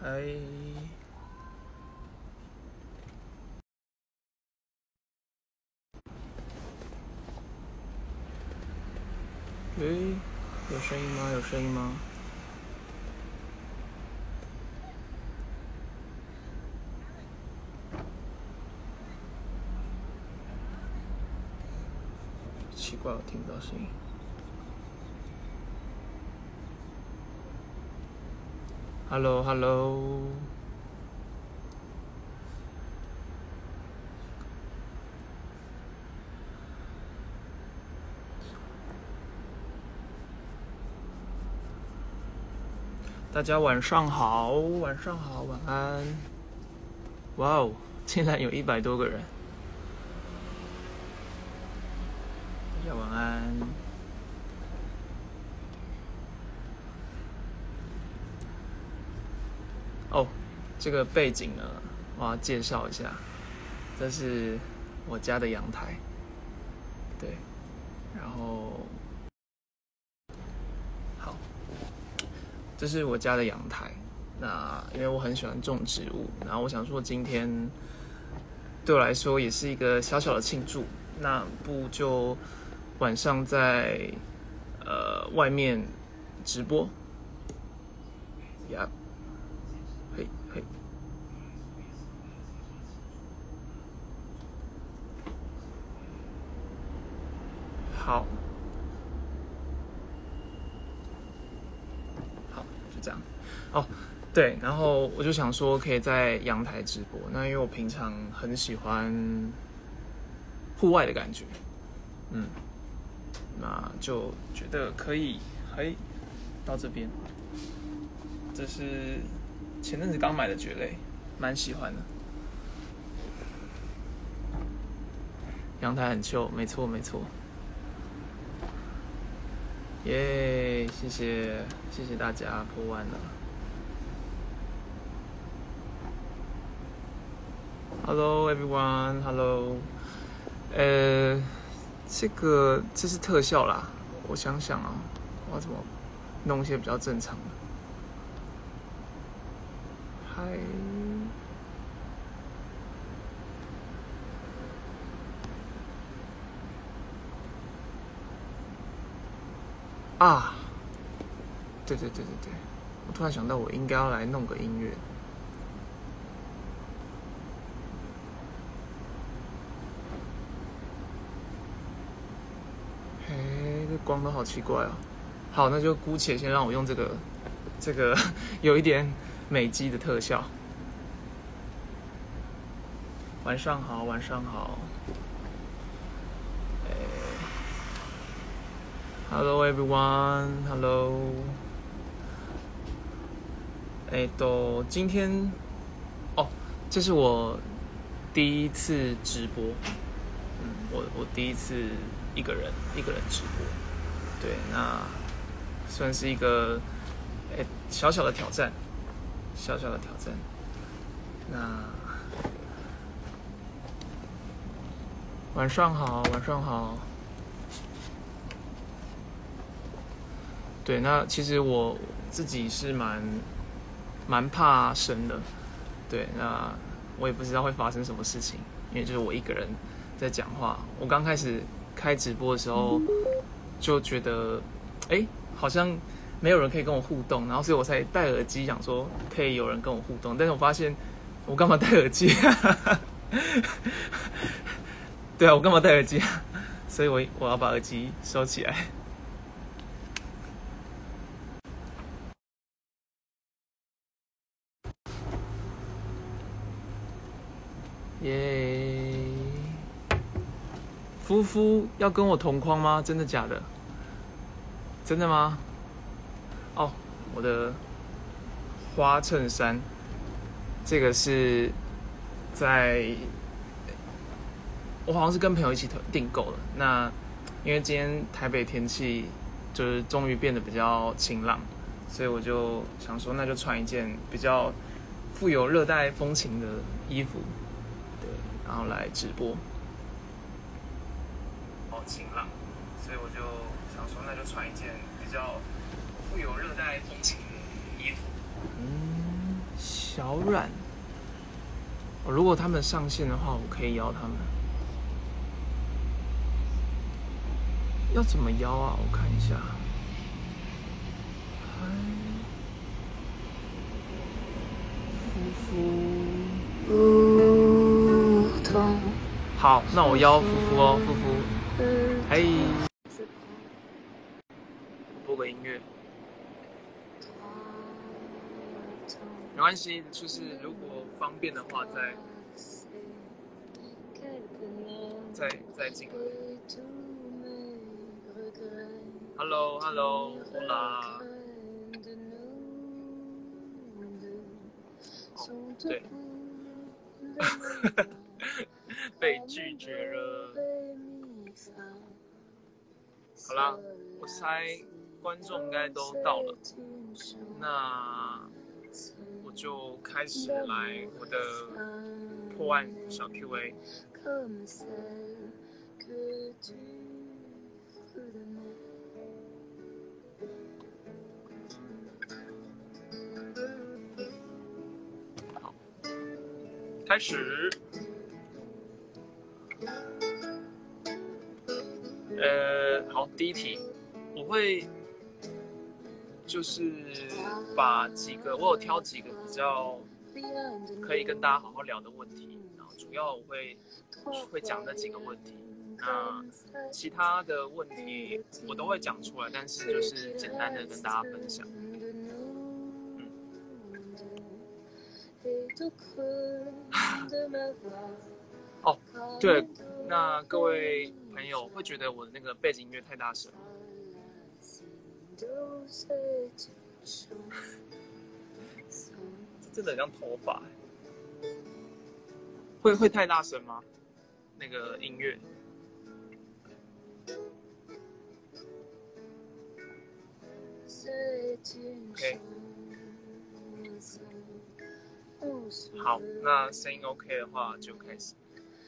哎，有声音吗？有声音吗？奇怪，我听不到声音。Hello，大家晚上好，晚安。哇哦，竟然有100多个人。大家晚安。哦，这个背景呢，我要介绍一下，这是我家的阳台，对，然后好，这是我家的阳台。那因为我很喜欢种植物，然后我想说今天对我来说也是一个小小的庆祝，那不就晚上在外面直播呀。嘿，好，就这样。哦，对，然后我就想说可以在阳台直播，那因为我平常很喜欢户外的感觉，那就觉得可以，到这边，这是前阵子刚买的蕨类，蛮喜欢的。阳台很秀，没错。耶，谢谢大家，破万了。Hello everyone，Hello。这是特效啦，我想想啊，我要怎么弄一些比较正常的。嗨。啊，对，我突然想到，我应该要来弄个音乐。嘿，这光都好奇怪哦。好，那就姑且先让我用这个有一点美肌的特效。晚上好。Hello everyone，Hello。今天这是我第一次直播，我第一次一个人直播，对，那算是一个小小的挑战，那晚上好。对，那其实我自己是蛮怕生的，对，那我也不知道会发生什么事情，因为就是我一个人在讲话。我刚开始开直播的时候就觉得，好像没有人可以跟我互动，然后所以我才戴耳机，想说可以有人跟我互动，但是我发现我干嘛戴耳机啊？对啊，我干嘛戴耳机啊？所以我要把耳机收起来。耶！夫妇要跟我同框吗？真的假的？真的吗？哦，我的花衬衫，这个是我好像是跟朋友一起订购的。那因为今天台北天气就是终于变得比较晴朗，所以我就想说，那就穿一件比较富有热带风情的衣服，对，然后来直播。好晴朗，所以我就想说，那就穿一件比较富有热带风情的衣服。 小阮，如果他们上线的话，我可以邀他们。要怎么邀啊？我看一下。嗨，夫妇。好，那我邀夫妇哦，夫妇。嗨。播个音乐。没关系，就是如果方便的话再进来。Hello，Hola。哦，对，被拒绝了。好啦，我猜观众应该都到了，那我就开始来我的破案小 Q&A。好，开始。好，第一题，我会就是把我有挑几个比较可以跟大家好好聊的问题，然后主要我会讲那几个问题，那其他的问题我都会讲出来，但是就是简单的跟大家分享。哦，对，那各位朋友会觉得我的那个背景音乐太大声吗？真的很像头发，会太大声吗？那个音乐？OK， 好，那声音 OK 的话就开始。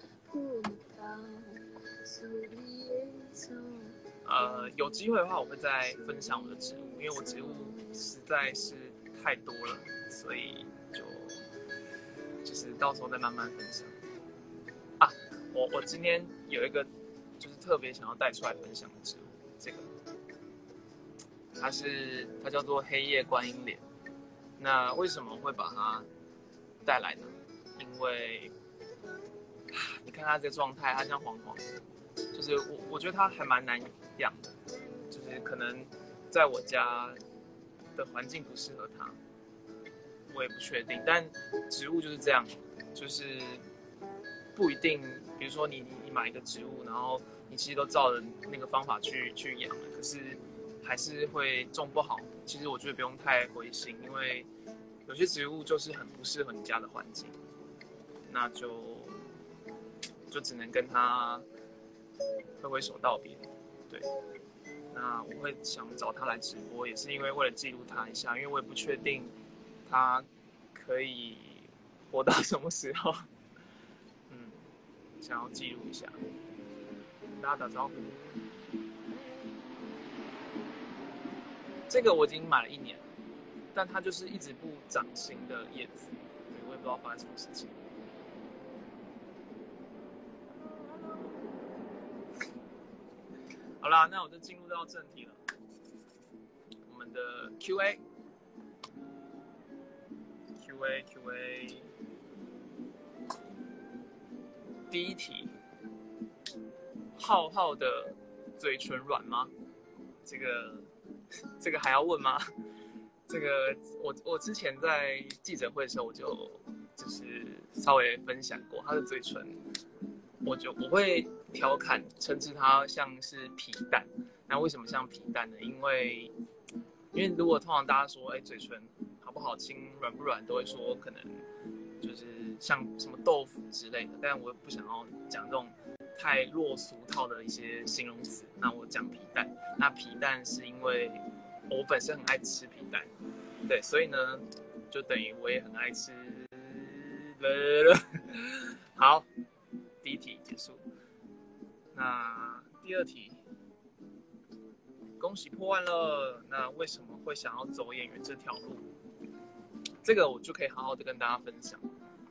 有机会的话，我会再分享我的植物，因为我植物实在是太多了，所以就是到时候再慢慢分享。啊，我今天有一个就是特别想要带出来分享的植物，这个它叫做黑叶观音莲。那为什么会把它带来呢？因为你看它这个状态，它像黄黄的，就是我觉得它还蛮难养的，就是可能在我家的环境不适合它，我也不确定。但植物就是这样，就是不一定，比如说你买一个植物，然后你其实都照着那个方法去养了，可是还是会种不好。其实我觉得不用太灰心，因为有些植物就是很不适合你家的环境，那就只能跟它挥手道别。对，那我会想找他来直播，也是因为了记录他一下，因为我也不确定他可以活到什么时候。想要记录一下，跟大家打招呼。这个我已经买了1年了，但它就是一直不长新的叶子，我也不知道发生什么事情。好啦，那我就进入到正题了，我们的 Q&A。第一题，浩浩的嘴唇软吗？这个还要问吗？这个我之前在记者会的时候，我就是稍微分享过他的嘴唇，我会调侃称之它像是皮蛋。那为什么像皮蛋呢？因为如果通常大家说嘴唇好不好亲、软不软，都会说可能就是像什么豆腐之类的，但我不想要讲这种太落俗套的一些形容词。那我讲皮蛋，那皮蛋是因为我本身很爱吃皮蛋，对，所以呢，就等于我也很爱吃。好，第一题结束。那第二题，恭喜破案了。那为什么会想要走演员这条路？ 这个我就可以好好的跟大家分享。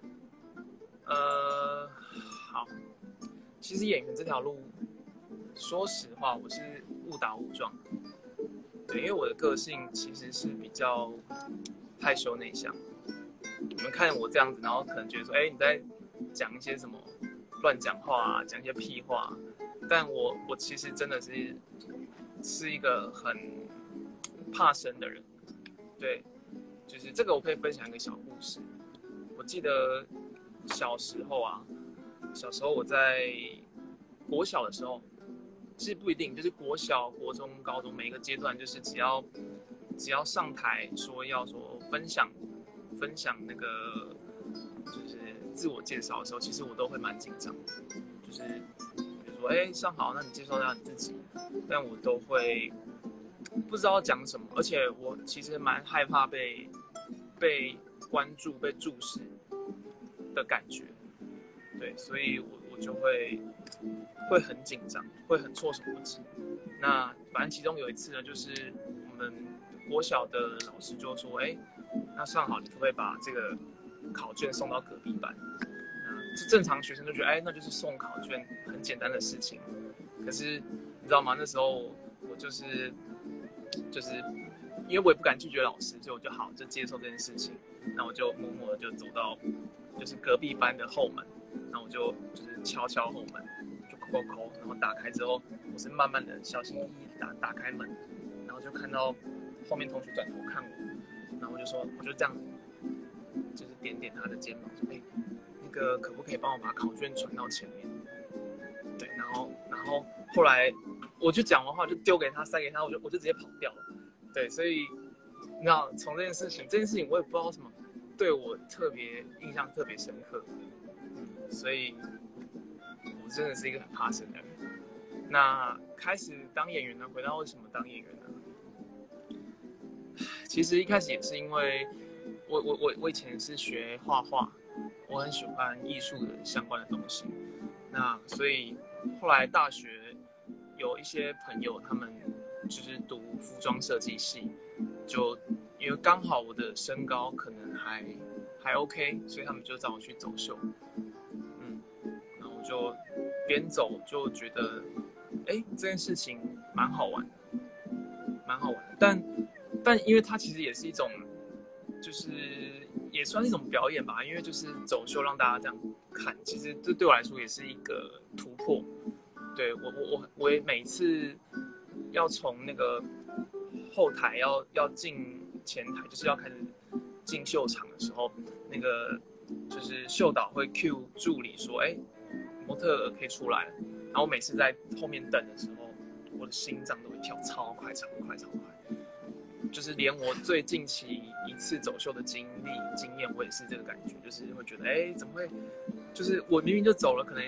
好，其实演员这条路，说实话，我是误打误撞。对，因为我的个性其实是比较害羞内向。你们看我这样子，然后可能觉得说，你在讲一些什么乱讲话啊，讲一些屁话。但我其实真的是一个很怕生的人。对，就是这个我可以分享一个小故事。我记得小时候我在国小的时候，其实不一定，就是国小、国中、高中每一个阶段，就是只要上台要分享那个就是自我介绍的时候，其实我都会蛮紧张的。就是比如说，上好，那你介绍一下你自己，但我都会不知道讲什么，而且我其实蛮害怕被关注、被注视的感觉。对，所以我就会很紧张，会很措手不及。那反正其中有一次呢，就是我们国小的老师就说，那上好，你可不可以把这个考卷送到隔壁班？那正常学生就觉得，那就是送考卷，很简单的事情。可是你知道吗？那时候我就是因为我也不敢拒绝老师，所以我就接受这件事情。那我就默默的就走到就是隔壁班的后门，然后我就是敲后门，就扣，然后打开之后，我是慢慢的小心翼翼的打开门，然后就看到后面同学转头看我，然后我就这样就是点他的肩膀，说那个可不可以帮我把考卷传到前面？对，然后后来我就讲完话就丢给他，塞给他，我就直接跑掉了。对，所以那从这件事情我也不知道什么对我印象特别深刻。所以我真的是一个很怕生的人。那开始当演员呢，回到为什么当演员呢？其实一开始也是因为我以前是学画画，我很喜欢艺术的相关的东西。那所以后来大学有一些朋友，他们就是读服装设计系，就因为刚好我的身高可能还 OK， 所以他们就找我去走秀。然后我就边走就觉得，这件事情蛮好玩的，但因为它其实也是一种，就是也算是一种表演吧，因为就是走秀让大家这样看，其实这对我来说也是一个突破。对，我也每次要从那个后台要进前台，就是要开始进秀场的时候，那个就是秀导会 cue 助理说，模特可以出来了。然后我每次在后面等的时候，我的心脏都会跳超快，就是连我最近期一次走秀的经验，我也是这个感觉，就是会觉得，怎么会？就是我明明就走了可能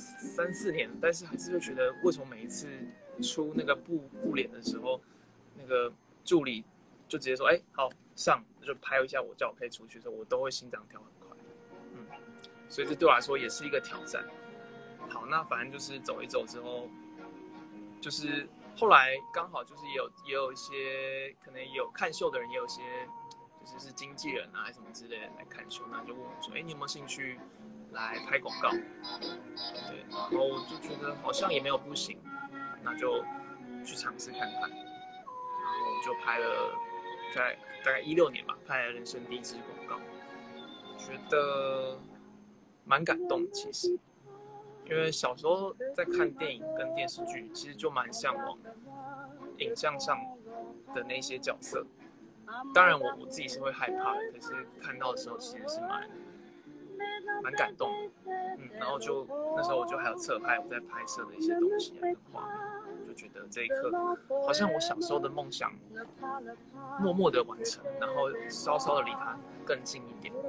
3-4年，但是还是会觉得，为什么每一次出那个布脸的时候，那个助理就直接说，好上，就拍一下我，叫我可以出去的时候，我都会心脏跳很快。所以这对我来说也是一个挑战。好，那反正就是走一走之后，就是后来刚好就是也有一些可能有看秀的人，也有一些就是经纪人啊还是什么之类的来看秀，那就问我说，你有没有兴趣来拍广告？对，然后我就觉得好像也没有不行，那就去尝试看看。然后就拍了，在大概16年吧，拍了人生第一支广告，觉得蛮感动的其实。因为小时候在看电影跟电视剧，其实就蛮向往影像上的那些角色。当然我自己是会害怕的，可是看到的时候其实是蛮感动的。然后就那时候我就还有侧拍我在拍摄的一些东西跟画面，就觉得这一刻好像我小时候的梦想默默的完成，然后稍稍的离它更近一点。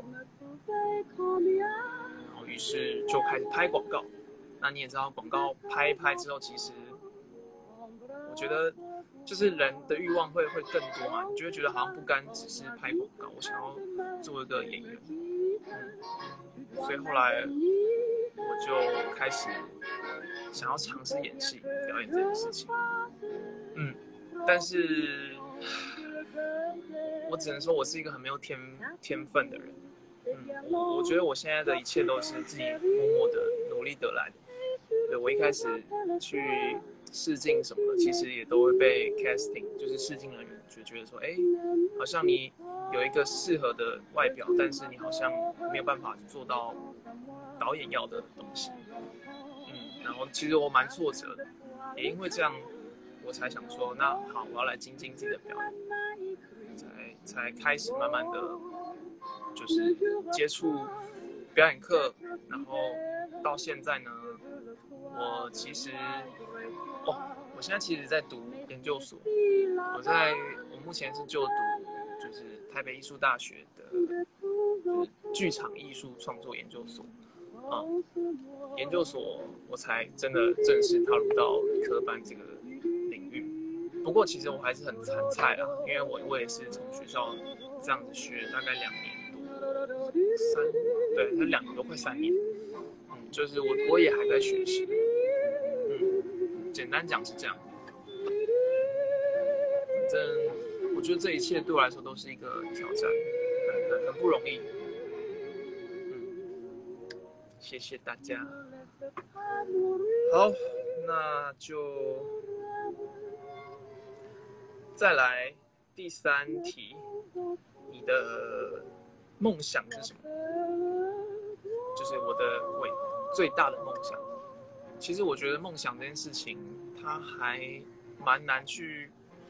然后于是就开始拍广告。那你也知道，广告拍一拍之后，其实我觉得就是人的欲望会更多嘛，你就会觉得好像不单只是拍广告，我想要做一个演员。所以后来我就开始想要尝试演戏、表演这件事情。但是我只能说我是一个很没有天分的人。我觉得我现在的一切都是自己默默的努力得来的。对，我一开始去试镜什么的，其实也都会被 casting， 就是试镜人员就觉得说，好像你有一个适合的外表，但是你好像没有办法做到导演要的东西。然后其实我蛮挫折的，也因为这样，我才想说，那好，我要来精进自己的表演，才开始慢慢的，就是接触表演课，然后到现在呢，我其实，我现在其实在读研究所，我目前是就读就是台北艺术大学的，就是剧场艺术创作研究所。研究所我才真的正式踏入到理科班这个领域。不过其实我还是很菜啦，因为我也是从学校这样子学大概2年多，对，那2年多快3年。就是我也还在学习。简单讲是这样。反正我觉得这一切对我来说都是一个挑战，很不容易。谢谢大家。好，那就再来第3题，你的梦想是什么？就是我的最大的梦想。其实我觉得梦想这件事情，它还蛮难去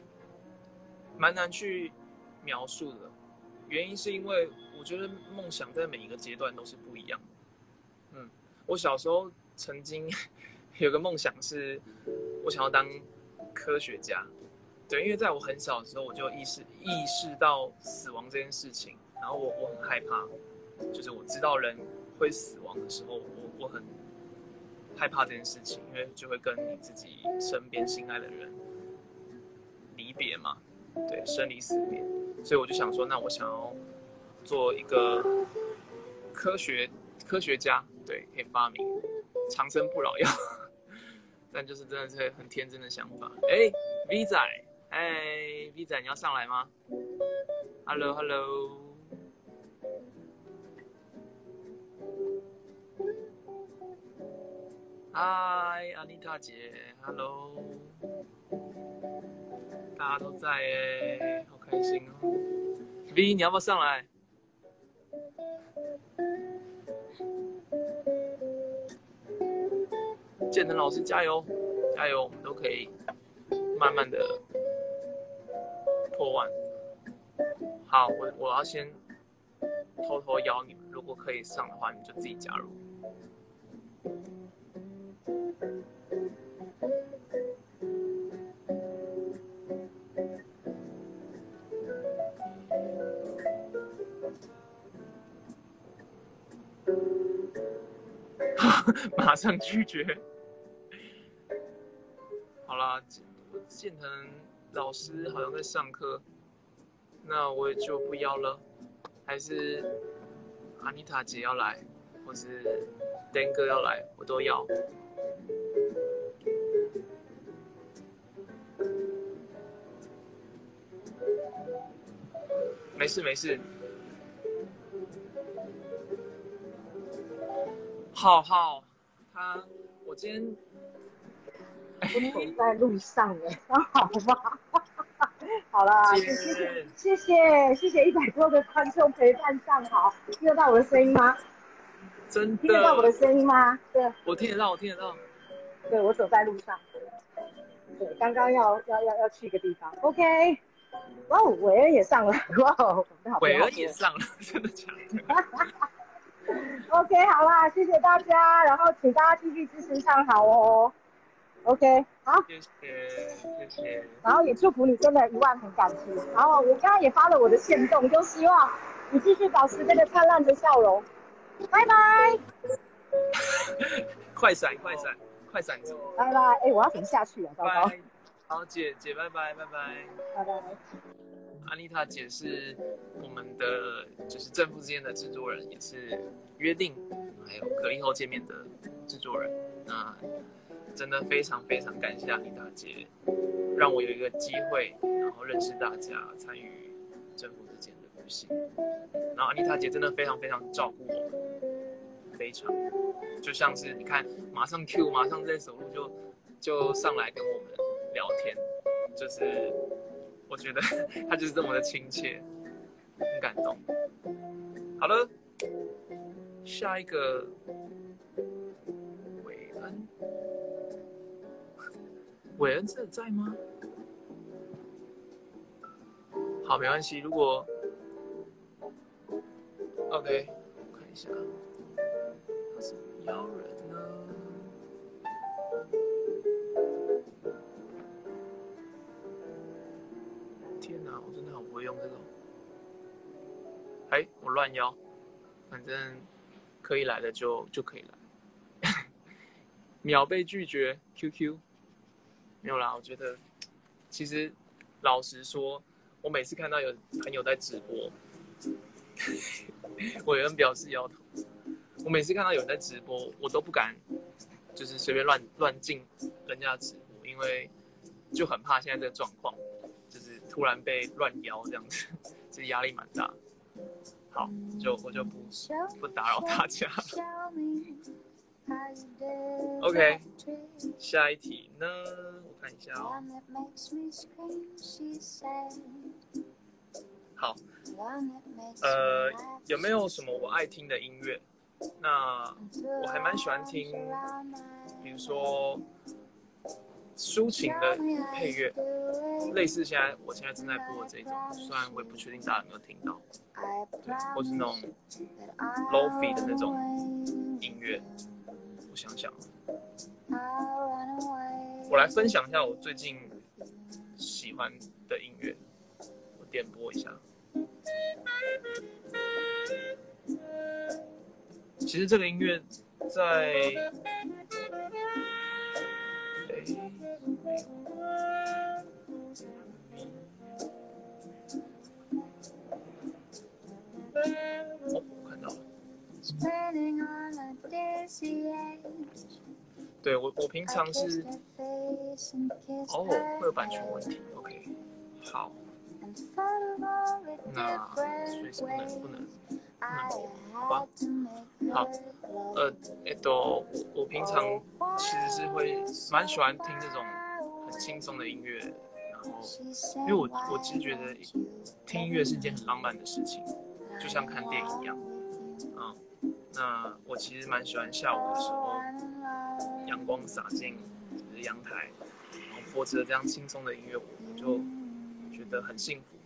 描述的。原因是因为我觉得梦想在每一个阶段都是不一样的。我小时候曾经有个梦想是，我想要当科学家。对，因为在我很小的时候，我就意识到死亡这件事情，然后我很害怕，就是我知道人会死亡的时候，我很害怕这件事情，因为就会跟你自己身边心爱的人离别嘛，对，生离死别，所以我就想说，那我想要做一个科学家。对，可以发明长生不老药，但就是真的是很天真的想法。V 仔，V 仔，你要上来吗 ？Hello， 嗨，安妮塔姐 ，Hello， 大家都在好开心哦。V， 你要不要上来？建成老师加油，加油！我们都可以慢慢的破万。好，我要先偷偷邀你们，如果可以上的话，你就自己加入。马上拒绝。好啦，建成老师好像在上课，那我也就不邀了。还是安妮塔姐要来，或是 Dan 哥要来，我都要。没事。好，我今天我走在路上耶，好吧。好了，谢谢100多的观众陪伴上好，听得到我的声音吗？ 真的听得到我的声音吗？对， 我听得到。 对，我走在路上，对，刚刚要去一个地方 ，OK。哇，伟恩也上了，哇， 伟恩也上了，真的假的 ？OK， 好啦，谢谢大家，然后请大家继续支持唱好哦。OK， 好， 谢谢。 然后也祝福你真的1万很感激。然后我刚刚也发了我的限动，就希望你继续保持这个灿烂的笑容。拜拜。 快闪住！ 拜拜。我要怎么下去啊？糟糕。 好，姐拜拜。 拜拜。 安妮塔姐是我们的就是正负之间的制作人，也是约定还有隔离后见面的制作人。那真的非常感谢安妮塔姐，让我有一个机会，然后认识大家，参与政府之间的旅行。然后安妮塔姐真的非常非常照顾我们，非常，就像是你看，马上 Q， 马上在走路就上来跟我们聊天，就是我觉得她就是这么的亲切，很感动。好了，下一个韦恩，韦恩真的在吗？好，没关系。如果 OK， 我看一下，他是妖人呢？天哪，我真的好不会用这个。哎，我乱邀，反正可以来的就可以来，秒被拒绝。QQ 没有啦，我觉得其实老实说，我每次看到有朋友在直播，韦恩表示摇头。我每次看到有人在直播，我都不敢，就是随便乱进人家的直播，因为就很怕现在这个状况，就是突然被乱邀这样子，其实压力蛮大。好，我就不打扰大家了。OK， 下一题呢？我看一下哦。好，有没有什么我爱听的音乐？那我还蛮喜欢听，比如说抒情的配乐，类似我现在正在播的这种，虽然我也不确定大家有没有听到，对，或是那种 lofi 的那种音乐。我想想，我来分享一下我最近喜欢的音乐，我点播一下。其实这个音乐在，我看到了。对，我平常是，会有版权问题。OK， 好，那所以是不能播，好吧？好，我平常其实是会蛮喜欢听这种很轻松的音乐，然后因为我其实觉得听音乐是一件很浪漫的事情，就像看电影一样，那我其实蛮喜欢下午的时候，阳光洒进阳台，然后播着这样轻松的音乐，我就觉得很幸福。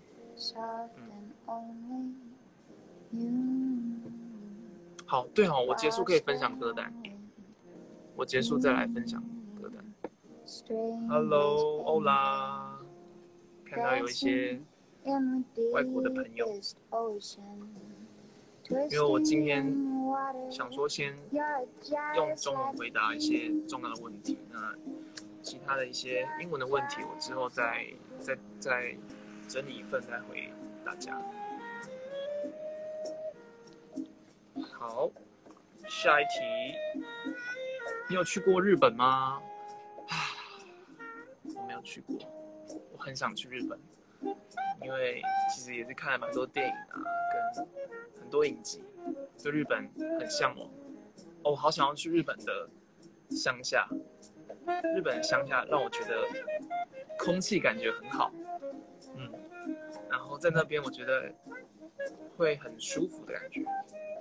好，对哦，我结束可以分享歌单，我结束再来分享歌单。Hello， 欧拉，看到有一些外国的朋友，因为我今天想说先用中文回答一些重要的问题，那其他的一些英文的问题，我之后再整理一份再回大家。好，下一题，你有去过日本吗？我没有去过，我很想去日本，因为其实也是看了蛮多电影啊，跟很多影集，对日本很向往。我好想要去日本的乡下，日本的乡下让我觉得空气感觉很好，然后在那边我觉得会很舒服的感觉。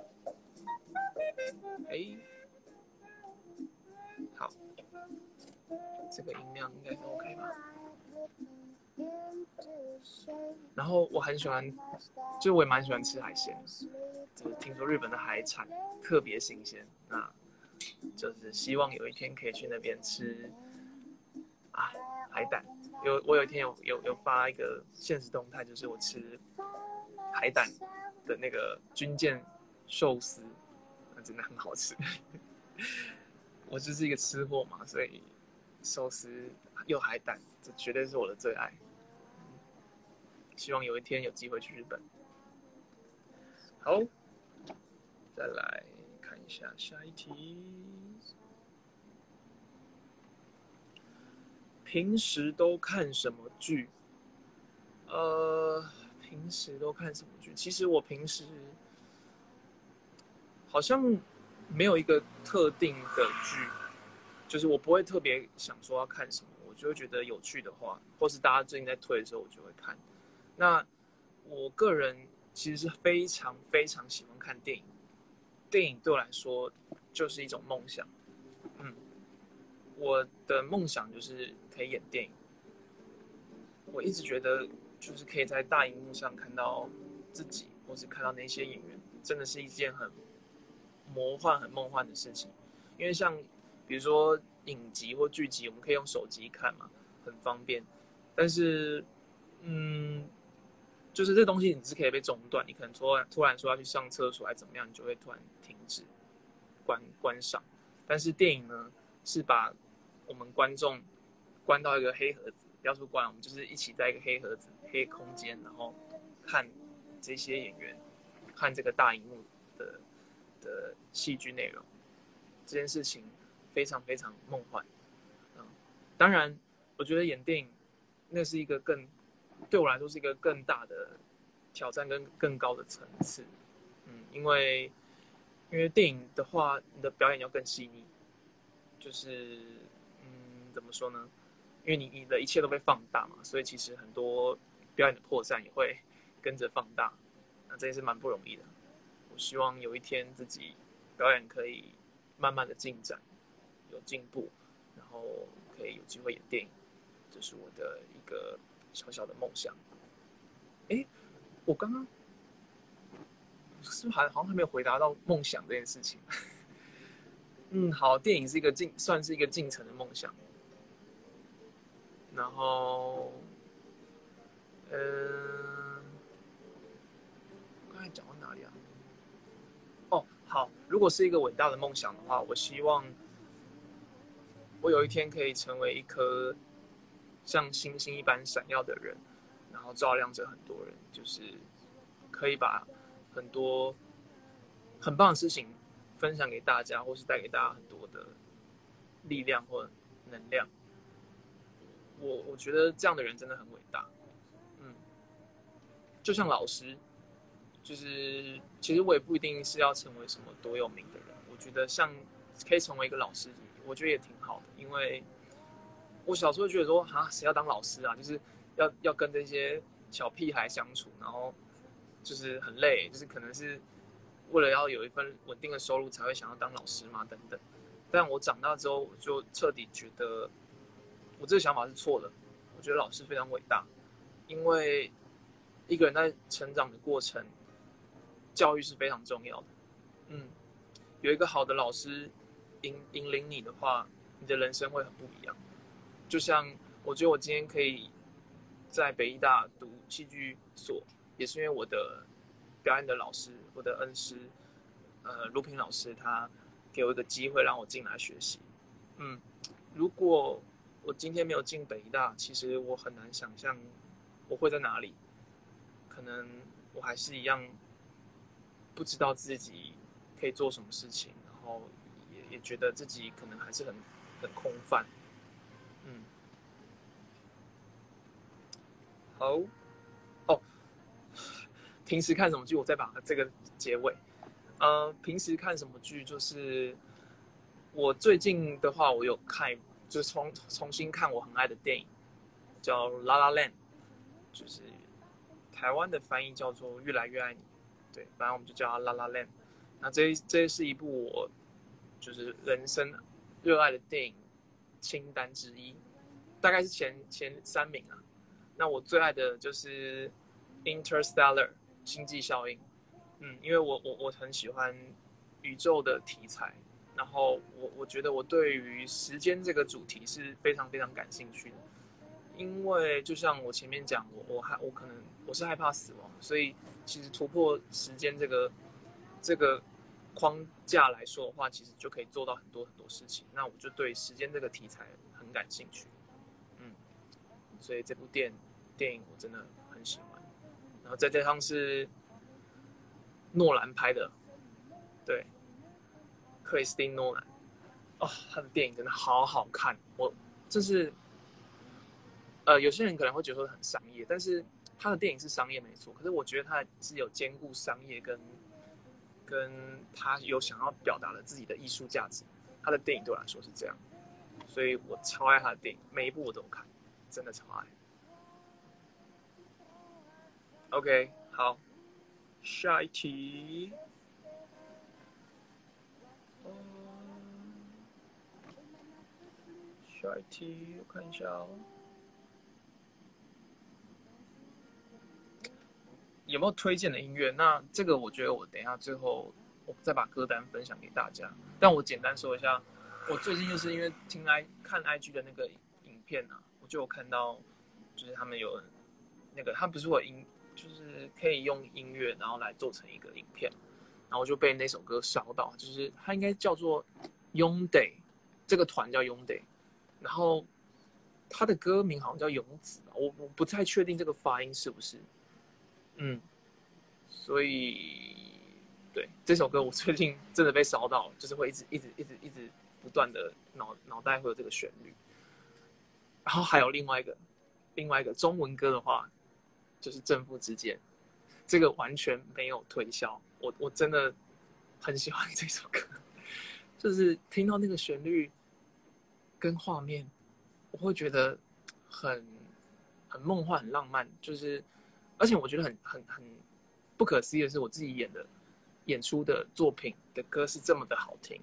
好，这个音量应该是 OK 吧？然后我很喜欢，就我也蛮喜欢吃海鲜，就是听说日本的海产特别新鲜，那就是希望有一天可以去那边吃海胆。我有一天有发一个限时动态，就是我吃海胆的那个军舰寿司，那真的很好吃。我就是一个吃货嘛，所以寿司又海胆，这绝对是我的最爱。希望有一天有机会去日本。好，再来看一下下一题。平时都看什么剧？平平时都看什么剧？其实我平时好像没有一个特定的剧，就是我不会特别想说要看什么，我就会觉得有趣的话，或是大家最近在推的时候，我就会看。那我个人其实是非常非常喜欢看电影，电影对我来说就是一种梦想。我的梦想就是可以演电影。我一直觉得，就是可以在大荧幕上看到自己，或是看到那些演员，真的是一件很魔幻、很梦幻的事情。因为像比如说影集或剧集，我们可以用手机看嘛，很方便。但是，就是这东西你是可以被中断，你可能突然说要去上厕所，还怎么样，你就会突然停止观赏。但是电影呢，是把我们观众关到一个黑盒子，不要说关，我们就是一起在一个黑盒子、黑空间，然后看这些演员，看这个大荧幕的戏剧内容，这件事情非常非常梦幻。当然，我觉得演电影那是一个对我来说是一个更大的挑战跟更高的层次。因为电影的话，你的表演要更细腻，就是怎么说呢？因为你的一切都被放大嘛，所以其实很多表演的破绽也会跟着放大，那这也是蛮不容易的。我希望有一天自己表演可以慢慢的进展，有进步，然后可以有机会演电影，这是我的一个小小的梦想。哎，我刚刚是不是好像还没有回答到梦想这件事情？好，电影是算是一个进程的梦想。然后，刚才讲到哪里啊？哦，好，如果是一个伟大的梦想的话，我希望我有一天可以成为一颗像星星一般闪耀的人，然后照亮着很多人，就是可以把很多很棒的事情分享给大家，或是带给大家很多的力量或能量。我觉得这样的人真的很伟大。就像老师，就是其实我也不一定是要成为什么多有名的人，我觉得像可以成为一个老师，我觉得也挺好的。因为我小时候觉得说，谁要当老师啊？就是要跟这些小屁孩相处，然后就是很累，就是可能是为了要有一份稳定的收入才会想要当老师嘛，等等。但我长大之后，我就彻底觉得我这个想法是错的。我觉得老师非常伟大，因为一个人在成长的过程，教育是非常重要的。有一个好的老师引领你的话，你的人生会很不一样。就像我觉得我今天可以在北医大读戏剧所，也是因为我的表演的老师，我的恩师，卢平老师，他给我一个机会让我进来学习。如果我今天没有进北医大，其实我很难想象我会在哪里。可能我还是一样不知道自己可以做什么事情，然后也觉得自己可能还是很空泛。好哦，平时看什么剧？我再把这个结尾。平时看什么剧？就是我最近的话，我有看，就是重新看我很爱的电影，叫《La La Land》，就是台湾的翻译叫做《越来越爱你》。对，反正我们就叫它《La La Land》。那这是一部我就是人生热爱的电影清单之一，大概是前3名啊。那我最爱的就是《Interstellar》星际效应。因为我很喜欢宇宙的题材，然后我觉得我对于时间这个主题是非常非常感兴趣的。因为就像我前面讲，我可能我是害怕死亡，所以其实突破时间这个框架来说的话，其实就可以做到很多很多事情。那我就对时间这个题材很感兴趣。所以这部电影我真的很喜欢。然后再加上是诺兰拍的，对，克里斯汀诺兰，他的电影真的好好看。有些人可能会觉得很商业，但是他的电影是商业没错，可是我觉得他是有兼顾商业跟他有想要表达的自己的艺术价值。他的电影对我来说是这样，所以我超爱他的电影，每一部我都有看，真的超爱。OK， 好，下一题。下一题，我看一下哦。有没有推荐的音乐？那这个我觉得我等一下最后我再把歌单分享给大家。但我简单说一下，我最近就是因为看 IG 的那个影片啊，我就有看到，就是他们有那个他不是会有就是可以用音乐然后来做成一个影片，然后我就被那首歌烧到，就是它应该叫做 Yongday， 这个团叫 Yongday， 然后他的歌名好像叫勇子，我不太确定这个发音是不是。所以对这首歌我最近真的被烧到，就是会一直不断的脑袋会有这个旋律。然后还有另外一个中文歌的话，就是正负之间，这个完全没有推销，我真的很喜欢这首歌，就是听到那个旋律跟画面，我会觉得很梦幻、很浪漫，就是而且我觉得很不可思议的是，我自己演出的作品的歌是这么的好听。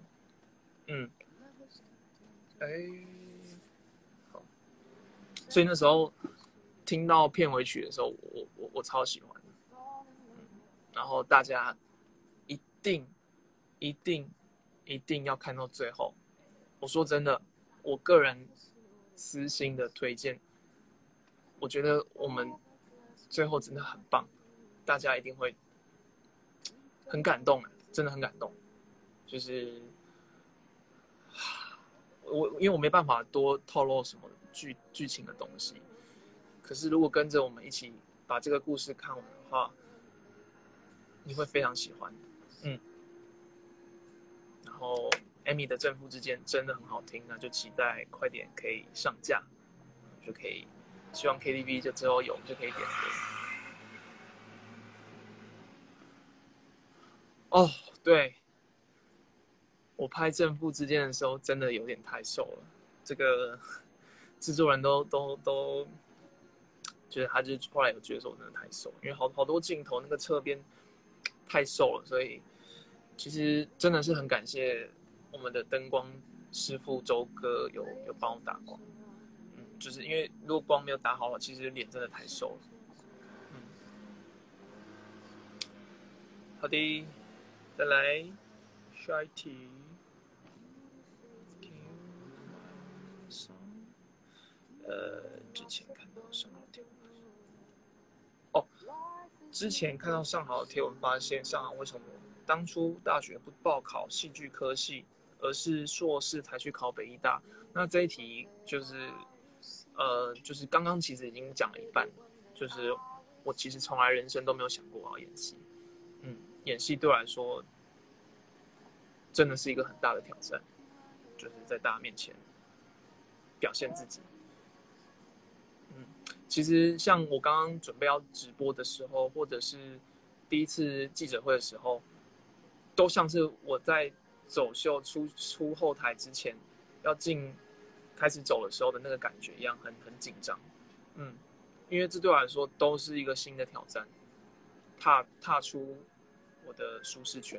好，所以那时候听到片尾曲的时候，我超喜欢的。然后大家一定一定一定要看到最后。我说真的，我个人私心的推荐，我觉得我们最后真的很棒，大家一定会很感动，真的很感动。就是因为我没办法多透露什么剧情的东西，可是如果跟着我们一起把这个故事看完的话，你会非常喜欢。然后 Amy 的正负之间真的很好听，那就期待快点可以上架，就可以希望 KTV 就之后有就可以点歌。哦，对，我拍正负之间的时候真的有点太瘦了，这个制作人都觉得他就后来有觉得说我真的太瘦，因为好多镜头那个侧边太瘦了，所以其实真的是很感谢我们的灯光师傅周哥有帮我打光。就是因为如果光没有打好，其实脸真的太瘦了。好的，再来下一题。之前看到上好贴文之前看到上好的贴文，发现上好为什么当初大学不报考戏剧科系，而是硕士才去考北艺大？那这一题就是刚刚其实已经讲了一半，就是我其实从来人生都没有想过我要演戏。演戏对我来说真的是一个很大的挑战，就是在大家面前表现自己。其实像我刚刚准备要直播的时候，或者是第一次记者会的时候，都像是我在走秀出后台之前要开始走的时候的那个感觉一样，很紧张。因为这对我来说都是一个新的挑战，踏出我的舒适圈。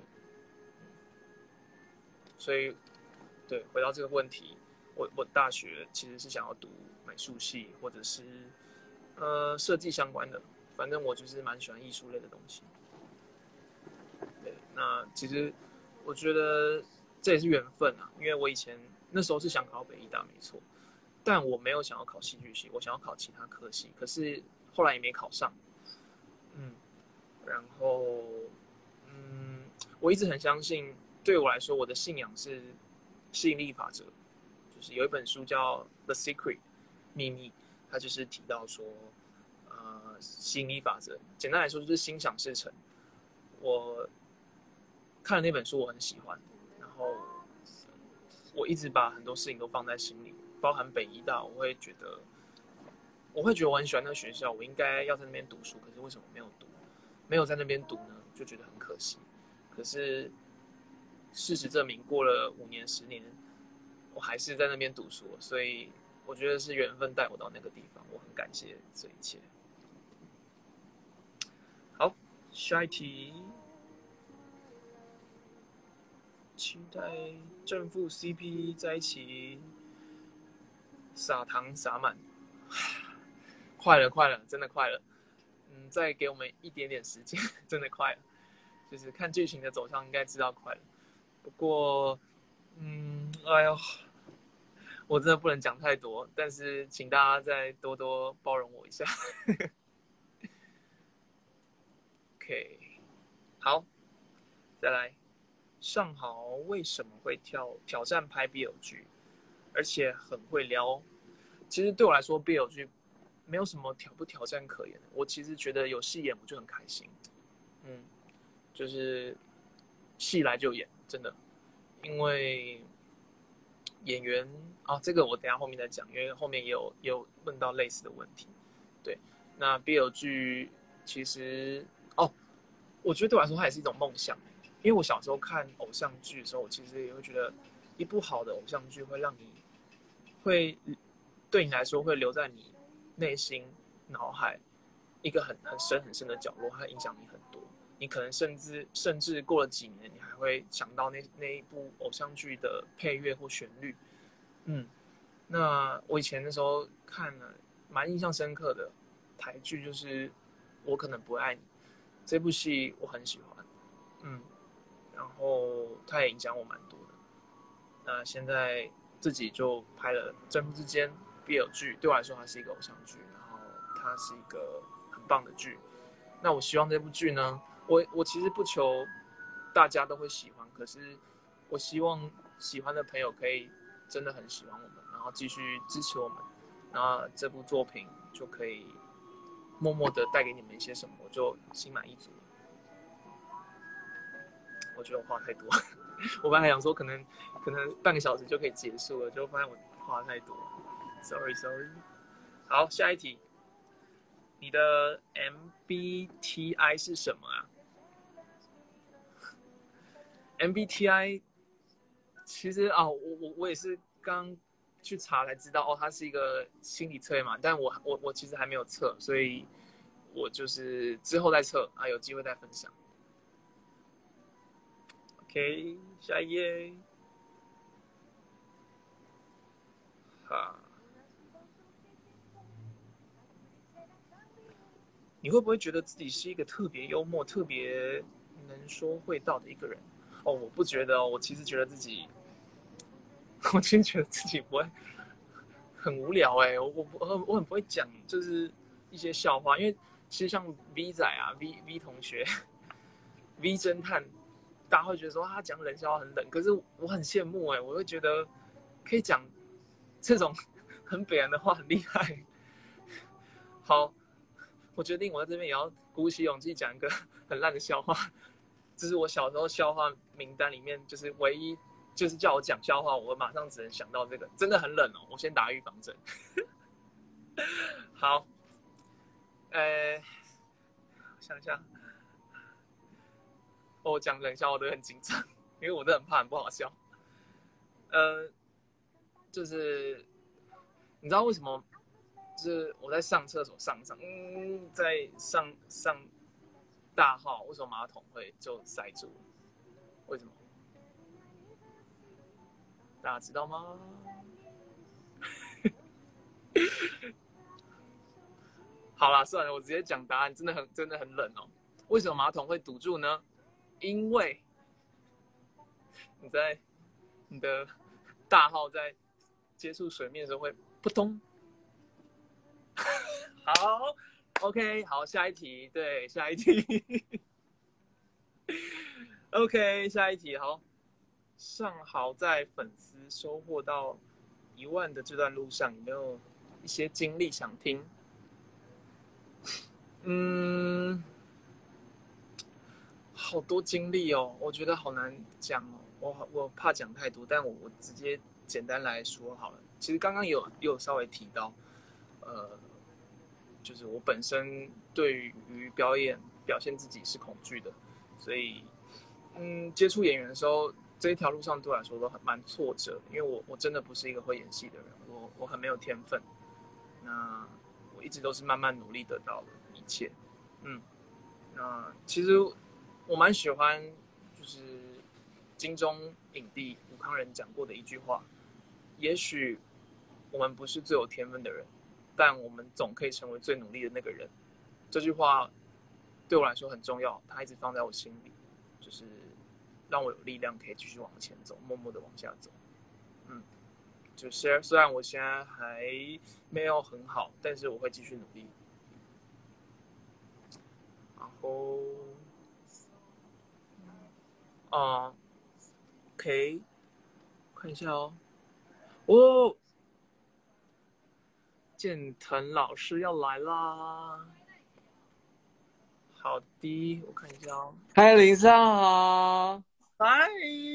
所以，对，回到这个问题，我大学其实是想要读美术系或者是设计相关的，反正我就是蛮喜欢艺术类的东西。对，那其实我觉得这也是缘分啊，因为我以前那时候是想考北艺大没错，但我没有想要考戏剧系，我想要考其他科系，可是后来也没考上。然后我一直很相信，对我来说，我的信仰是吸引力法则。就是有一本书叫《The Secret》秘密，它就是提到说，吸引力法则，简单来说就是心想事成。我看了那本书，我很喜欢，然后我一直把很多事情都放在心里，包含北医大，我会觉得我会觉得我很喜欢那个学校，我应该要在那边读书，可是为什么没有读？没有在那边读呢，就觉得很可惜。可是事实证明，过了5年、10年，我还是在那边读书，所以我觉得是缘分带我到那个地方，我很感谢这一切。好，下一题。期待正负 CP 在一起，撒糖撒满，快了，快了，真的快了。再给我们一点点时间，真的快了。就是看剧情的走向，应该知道快了。不过，哎呦，我真的不能讲太多，但是请大家再多多包容我一下。OK， 好，再来。上豪为什么会挑战拍 BL 剧，而且很会撩？其实对我来说，BL 剧没有什么挑不挑战可言的。我其实觉得有戏演我就很开心，就是戏来就演，真的。因为演员啊，这个我等一下后面再讲，因为后面也有问到类似的问题。对，那 BL 剧其实我觉得对我来说它也是一种梦想。因为我小时候看偶像剧的时候，我其实也会觉得，一部好的偶像剧会让你，对你来说会留在你内心、脑海一个很深很深的角落，它会影响你很多。你可能甚至过了几年，你还会想到那一部偶像剧的配乐或旋律。那我以前的时候看了蛮印象深刻的台剧，就是《我可能不会爱你》这部戏，我很喜欢。然后它也影响我蛮多的。那现在自己就拍了《真夫之间》BL 剧，对我来说它是一个偶像剧，然后它是一个很棒的剧。那我希望这部剧呢，我其实不求大家都会喜欢，可是我希望喜欢的朋友可以真的很喜欢我们，然后继续支持我们，那这部作品就可以默默的带给你们一些什么，我就心满意足了。我觉得我话太多，我本来还想说可能半个小时就可以结束了，就发现我话太多 ，sorry。好，下一题，你的 MBTI 是什么啊？MBTI 其实我也是刚去查才知道它是一个心理测验嘛，但我其实还没有测，所以我就是之后再测啊，有机会再分享。OK， 下一页。好，你会不会觉得自己是一个特别幽默、特别能说会道的一个人？我不觉得哦，我其实觉得自己不会很无聊我很不会讲，就是一些笑话，因为其实像 V 仔啊、V 同学、V 侦探，大家会觉得说他讲冷笑话很冷，可是我很羡慕我会觉得可以讲这种很北人的话很厉害。好，我决定我在这边也要鼓起勇气讲一个很烂的笑话，这是我小时候笑话名单里面就是唯一，就是叫我讲笑话，我马上只能想到这个，真的很冷哦，我先打预防针。好，想一下，我讲冷笑话都很紧张，因为我真的很怕很不好笑。就是你知道为什么？就是我在上厕所在上大号，为什么马桶会就塞住？为什么？大家知道吗？好啦，算了，我直接讲答案，真的很冷哦。为什么马桶会堵住呢？因为你的大号在接触水面的时候会扑通。好 ，OK， 好，下一题，对，下一题。OK， 下一题，好。上豪在粉丝收获到1万的这段路上，有没有一些经历想听？好多经历哦，我觉得好难讲哦，我怕讲太多，但我直接简单来说好了。其实刚刚有稍微提到， 就是我本身对于表现自己是恐惧的，所以接触演员的时候，这一条路上对我来说都蛮挫折，因为我真的不是一个会演戏的人，我很没有天分。那我一直都是慢慢努力得到的一切。那其实我蛮喜欢，就是金钟影帝吴康仁讲过的一句话：也许我们不是最有天分的人，但我们总可以成为最努力的那个人。这句话对我来说很重要，它一直放在我心里，就是让我有力量可以继续往前走，默默的往下走。就是虽然我现在还没有很好，但是我会继续努力。然后OK， 看一下哦，建腾老师要来啦。好的，我看一下哦。 嗨，林上好。 嗨，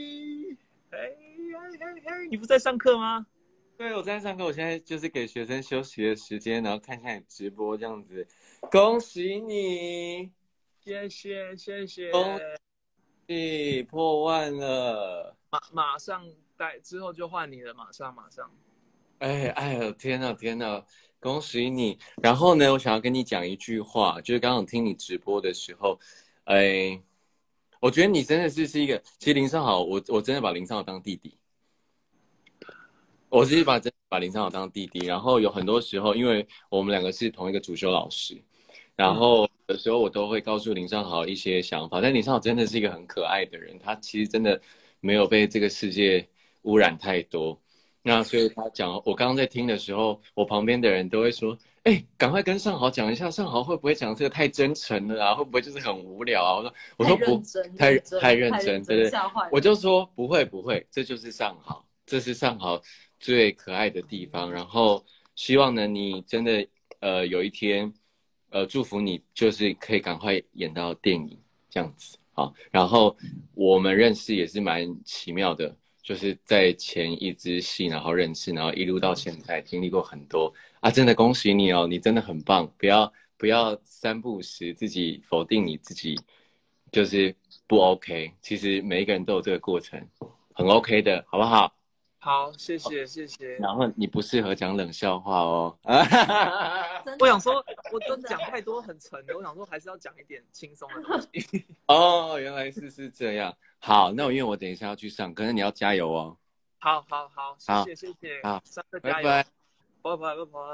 你不是在上课吗？ 对，我在上课，我现在就是给学生休息的时间，然后看一下你直播这样子。恭喜你， 谢谢。 恭喜破万了。 马上之后就换你了，马上。 哎呦，天哪，恭喜你！然后呢，我想要跟你讲一句话，就是刚刚听你直播的时候，我觉得你真的是一个，其实林尚豪，我真的把林尚豪当弟弟。我是真的把林尚豪当弟弟，然后有很多时候，因为我们两个是同一个主修老师，然后有时候我都会告诉林尚豪一些想法，但林尚豪真的是一个很可爱的人，他其实真的没有被这个世界污染太多。那所以他讲，我刚刚在听的时候，我旁边的人都会说：“哎，赶快跟尚豪讲一下，尚豪会不会讲这个太真诚了啊？会不会就是很无聊啊？”我说不，太认真，对对，我就说不会，这就是尚豪，这是尚豪最可爱的地方。然后希望呢，你真的有一天，祝福你就是可以赶快演到电影这样子好。然后我们认识也是蛮奇妙的。就是在前一支戏，然后认识，然后一路到现在，经历过很多啊！真的恭喜你哦，你真的很棒！不要三不五时自己否定你自己，就是不 OK。其实每一个人都有这个过程，很 OK 的，好不好？ 好，谢谢。 然后你不适合讲冷笑话哦。 我想说，我都讲太多很沉的，我想说还是要讲一点轻松的东西。 哦，原来是这样。好，那因为我等一下要去上课，那你要加油哦。 好，谢谢。 好， 上课加油，拜拜。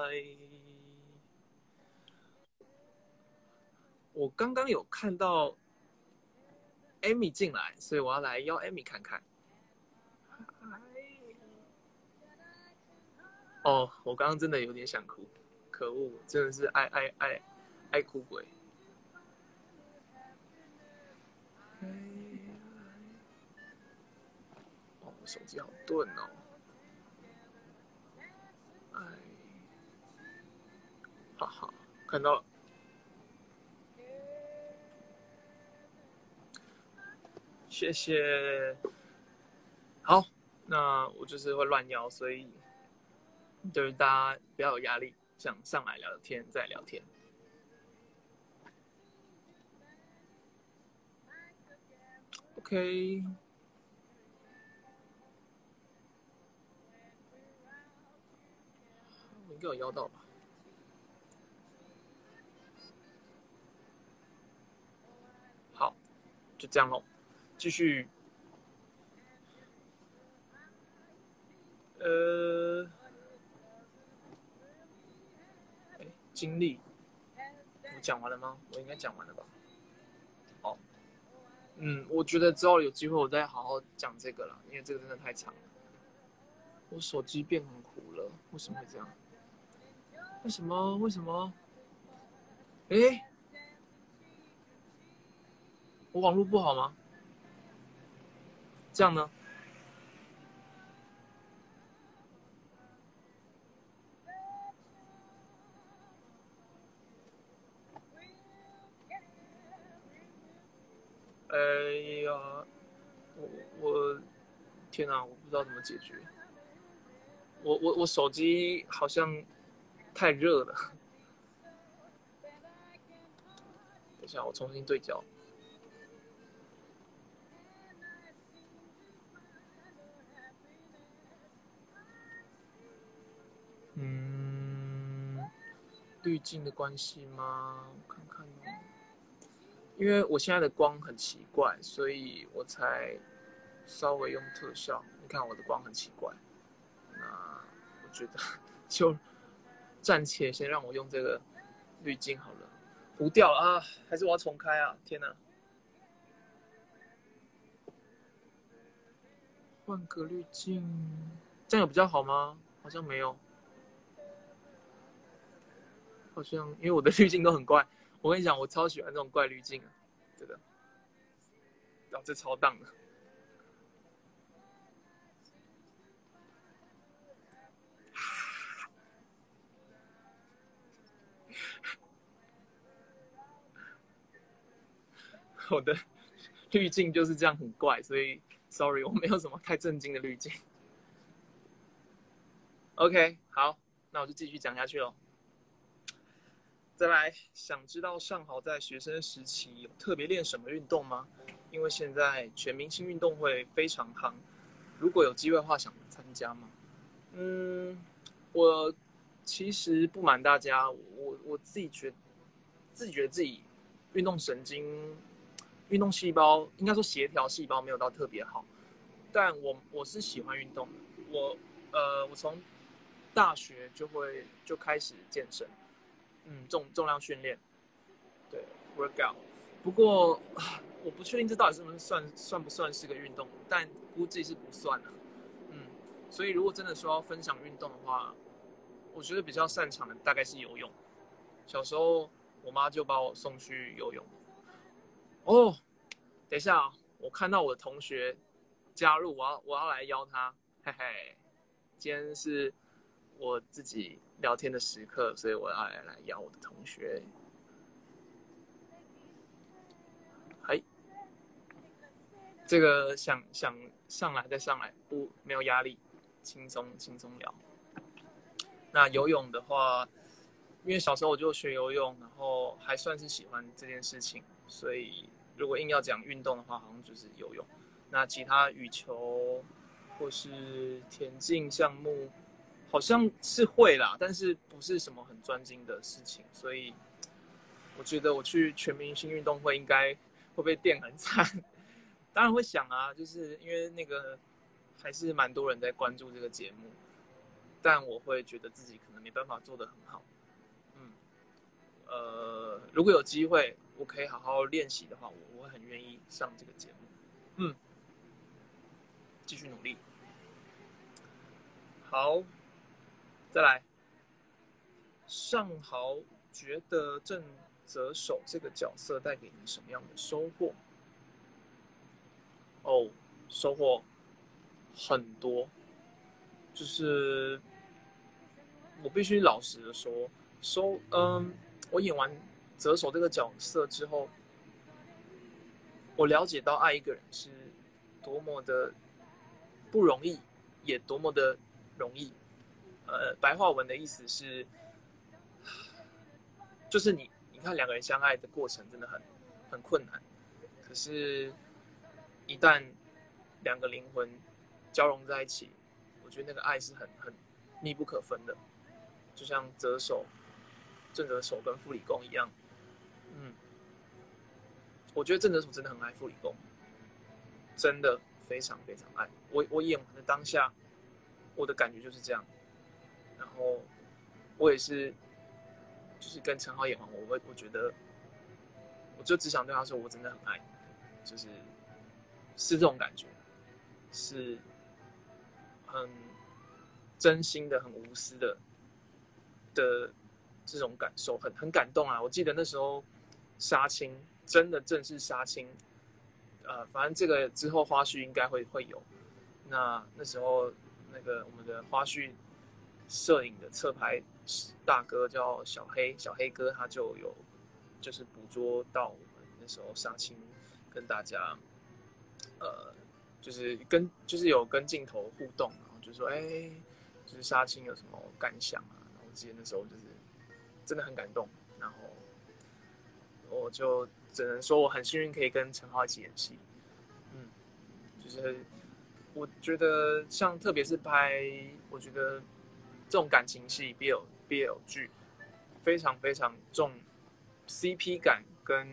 我刚刚有看到 Amy 进来，所以我要来邀 Amy 看看。哦，我刚刚真的有点想哭，可恶，真的是爱哭鬼。哦，我手机好钝哦。哈哈，看到了。谢谢。好，那我就是会乱邀，所以就是大家不要有压力，想上来聊天再聊天。OK， 我应该有邀到吧？好，就这样咯，继续。经历，我讲完了吗？我应该讲完了吧？好，我觉得之后有机会我再好好讲这个啦，因为这个真的太长了。我手机变很糊了，为什么会这样？为什么？我网络不好吗？这样呢？哎呀，我天哪，我不知道怎么解决。我手机好像太热了， 等一下我重新对焦。滤镜的关系吗？我看看哦。因为我现在的光很奇怪，所以我才稍微用特效。你看我的光很奇怪，那我觉得就暂且先让我用这个滤镜好了。糊掉了啊，还是我要重开啊？天哪！换个滤镜，这样有比较好吗？好像没有，好像因为我的滤镜都很怪。我跟你讲，我超喜欢这种怪滤镜啊，真的。哦，这超荡的。我的滤镜就是这样很怪，所以 sorry， 我没有什么太震惊的滤镜。OK， 好，那我就继续讲下去喽。再来，想知道上豪在学生时期有特别练什么运动吗？因为现在全明星运动会非常夯，如果有机会的话，想参加吗？我其实不瞒大家，我自己觉得自己运动神经、运动细胞，应该说协调细胞没有到特别好，但我是喜欢运动的。我从大学就开始健身，重量训练，对 workout。不过我不确定这到底是不是算不算是个运动，但估计是不算的。所以如果真的说要分享运动的话，我觉得比较擅长的大概是游泳。小时候我妈就把我送去游泳。哦，等一下啊，我看到我的同学加入，我要来邀他，嘿嘿。今天是我自己聊天的时刻，所以我要来邀我的同学。嘿，这个想上来再上来，没有压力，轻松聊。那游泳的话，因为小时候我就学游泳，然后还算是喜欢这件事情，所以如果硬要讲运动的话，好像就是游泳。那其他羽球或是田径项目，好像是会啦，但是不是什么很专精的事情，所以我觉得我去全明星运动会应该会被电很惨。当然会想啊，就是因为那个还是蛮多人在关注这个节目，但我会觉得自己可能没办法做得很好。如果有机会我可以好好练习的话，我会很愿意上这个节目。继续努力。好，再来。上豪觉得郑则首这个角色带给你什么样的收获？哦，收获很多，就是我必须老实的说，我演完泽首这个角色之后，我了解到爱一个人是多么的不容易，也多么的容易。白话文的意思是，就是你看两个人相爱的过程真的很困难，可是，一旦两个灵魂交融在一起，我觉得那个爱是很密不可分的，就像郑则首跟傅里公一样。我觉得郑则首真的很爱傅里公，真的非常非常爱。我演完的当下，我的感觉就是这样。然后我也是，就是跟陈浩演完，我觉得，我就只想对他说，我真的很爱你，就是这种感觉，是很真心的、很无私的这种感受，很感动啊！我记得那时候杀青真的正式杀青，反正这个之后花絮应该会有。那时候那个我们的花絮摄影的侧拍大哥叫小黑哥，他就有就是捕捉到我们那时候杀青，跟大家就是有跟镜头互动，然后就说就是杀青有什么感想啊？然后我记得那时候就是真的很感动，然后我就只能说我很幸运可以跟陈浩一起演戏。就是我觉得像特别是拍，我觉得这种感情戏 BL 剧非常非常重 CP 感跟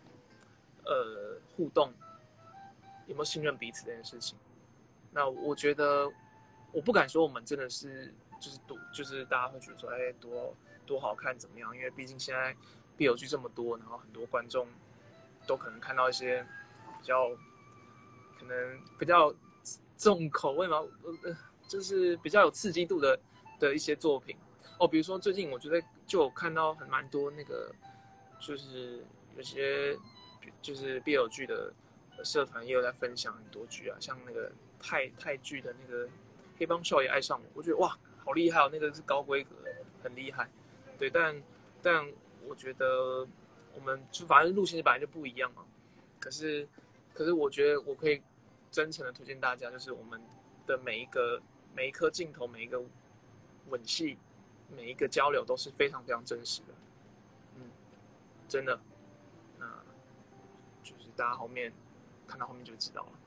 互动，有没有信任彼此这件事情。那我觉得我不敢说我们真的是就是大家会觉得说多好看怎么样，因为毕竟现在 BL 剧这么多，然后很多观众都可能看到一些可能比较重口味嘛，就是比较有刺激度的一些作品哦。比如说最近我觉得就有看到蛮多那个，就是有些就是 BL 剧的社团也有在分享很多剧啊，像那个泰剧的那个《黑帮少爷爱上我》，我觉得哇好厉害哦，那个是高规格的，很厉害。对，但我觉得我们就反正路线本来就不一样嘛，可是我觉得我可以真诚的推荐大家，就是我们的每一颗镜头，每一个吻戏，每一个交流都是非常非常真实的，真的。那就是大家后面看到后面就知道了。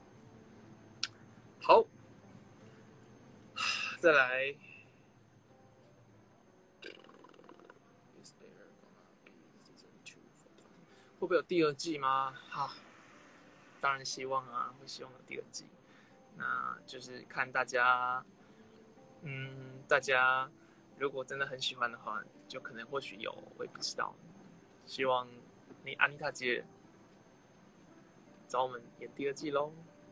好，再来。会不会有第二季吗？当然希望啊，会希望有第二季。那就是看大家，大家如果真的很喜欢的话，就可能或许有，我也不知道。希望你安妮塔姐找我们演第二季咯。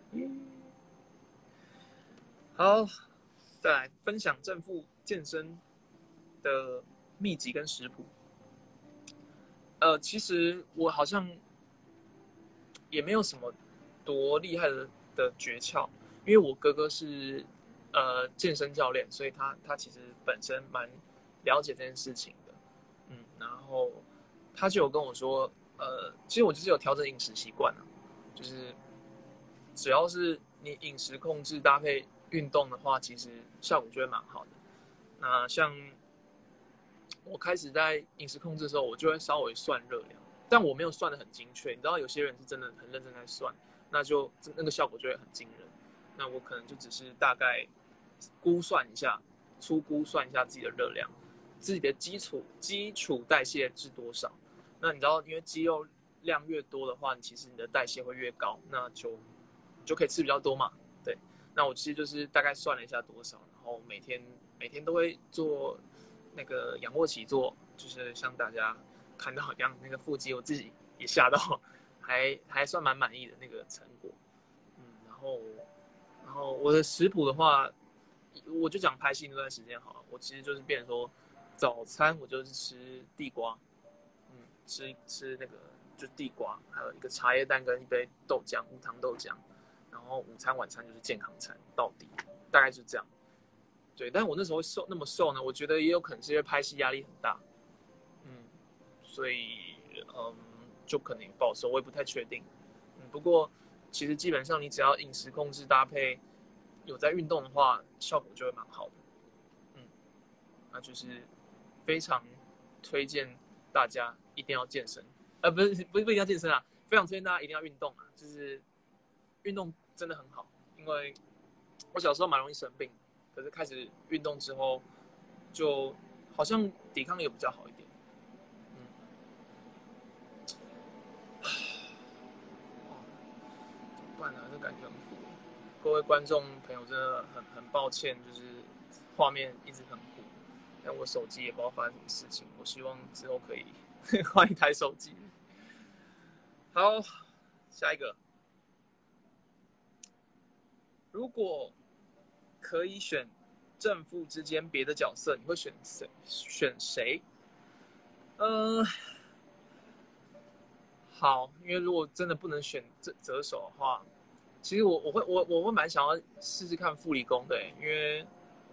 好，再来分享正负健身的秘籍跟食谱。其实我好像也没有什么多厉害的诀窍，因为我哥哥是健身教练，所以他其实本身蛮了解这件事情的，然后他就有跟我说，其实我就是有调整饮食习惯啊，就是只要是你饮食控制搭配运动的话，其实效果就会蛮好的。那像我开始在饮食控制的时候，我就会稍微算热量，但我没有算得很精确。你知道有些人是真的很认真在算，那个效果就会很惊人。那我可能就只是大概估算一下，粗估算一下自己的热量，自己的基础代谢是多少。那你知道，因为肌肉量越多的话，其实你的代谢会越高，那就可以吃比较多嘛。对，那我其实就是大概算了一下多少，然后每天都会做那个仰卧起坐，就是像大家看到一样，那个腹肌我自己也吓到，还算蛮满意的那个成果。然后我的食谱的话，我就讲拍戏那段时间好了，我其实就是变成说，早餐我就是吃地瓜，吃那个就是地瓜，还有一个茶叶蛋跟一杯豆浆，无糖豆浆。然后午餐晚餐就是健康餐到底，大概是这样。对，但我那时候那么瘦呢，我觉得也有可能是因为拍戏压力很大，所以就可能暴瘦，我也不太确定。不过其实基本上你只要饮食控制搭配有在运动的话，效果就会蛮好的。那就是非常推荐大家一定要健身，不一定要健身啊，非常推荐大家一定要运动啊，就是运动真的很好，因为我小时候蛮容易生病，可是开始运动之后，就好像抵抗力也比较好一点。怎么办呢？这感觉很苦。各位观众朋友，真的很抱歉，就是画面一直很苦，但我手机也不知道发生什么事情。我希望之后可以换一台手机。好，下一个。如果可以选正负之间别的角色，你会选谁？好，因为如果真的不能选择手的话，其实我会蛮想要试试看傅理工的，因为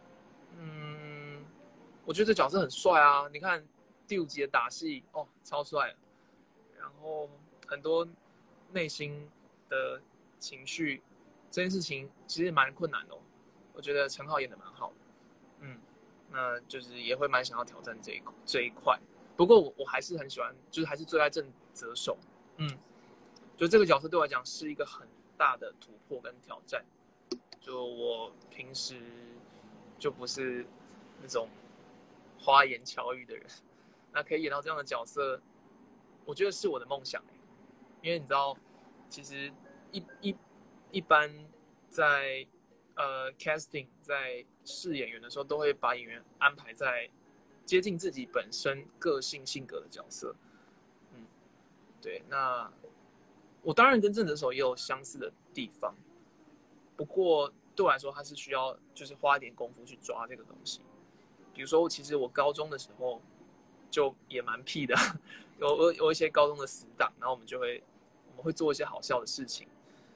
我觉得这角色很帅啊！你看第5集的打戏哦，超帅，然后很多内心的情绪，这件事情其实蛮困难的哦。我觉得陈浩演的蛮好的，那就是也会蛮想要挑战这一块。 不过我还是很喜欢，就是还是最爱正则手。就这个角色对我来讲是一个很大的突破跟挑战。就我平时就不是那种花言巧语的人，那可以演到这样的角色，我觉得是我的梦想。因为你知道，其实一般在casting 在试演员的时候，都会把演员安排在接近自己本身个性性格的角色。对，那我当然跟正则手也有相似的地方，不过对我来说，它是需要就是花一点功夫去抓这个东西。比如说，其实我高中的时候就也蛮屁的，有一些高中的死党，然后我们会做一些好笑的事情。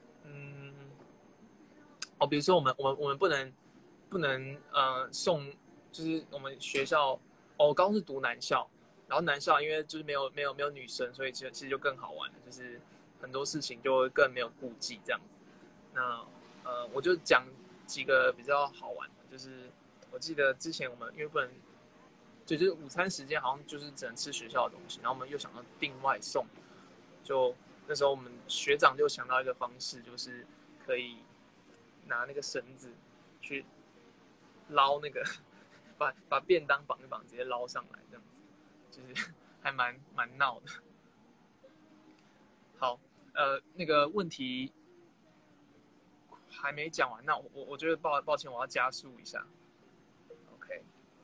比如说我们不能送，就是我们学校我高中是读男校，然后男校因为就是没有女生，所以其实就更好玩了，就是很多事情就更没有顾忌这样子。那我就讲几个比较好玩的，就是我记得之前我们因为不能，就是午餐时间好像就是只能吃学校的东西，然后我们又想要订外送，就那时候我们学长就想到一个方式，就是可以拿那个绳子去捞那个，把便当绑一绑，直接捞上来，这样子，就是还蛮闹的。好，那个问题还没讲完，那我觉得抱歉，我要加速一下。OK，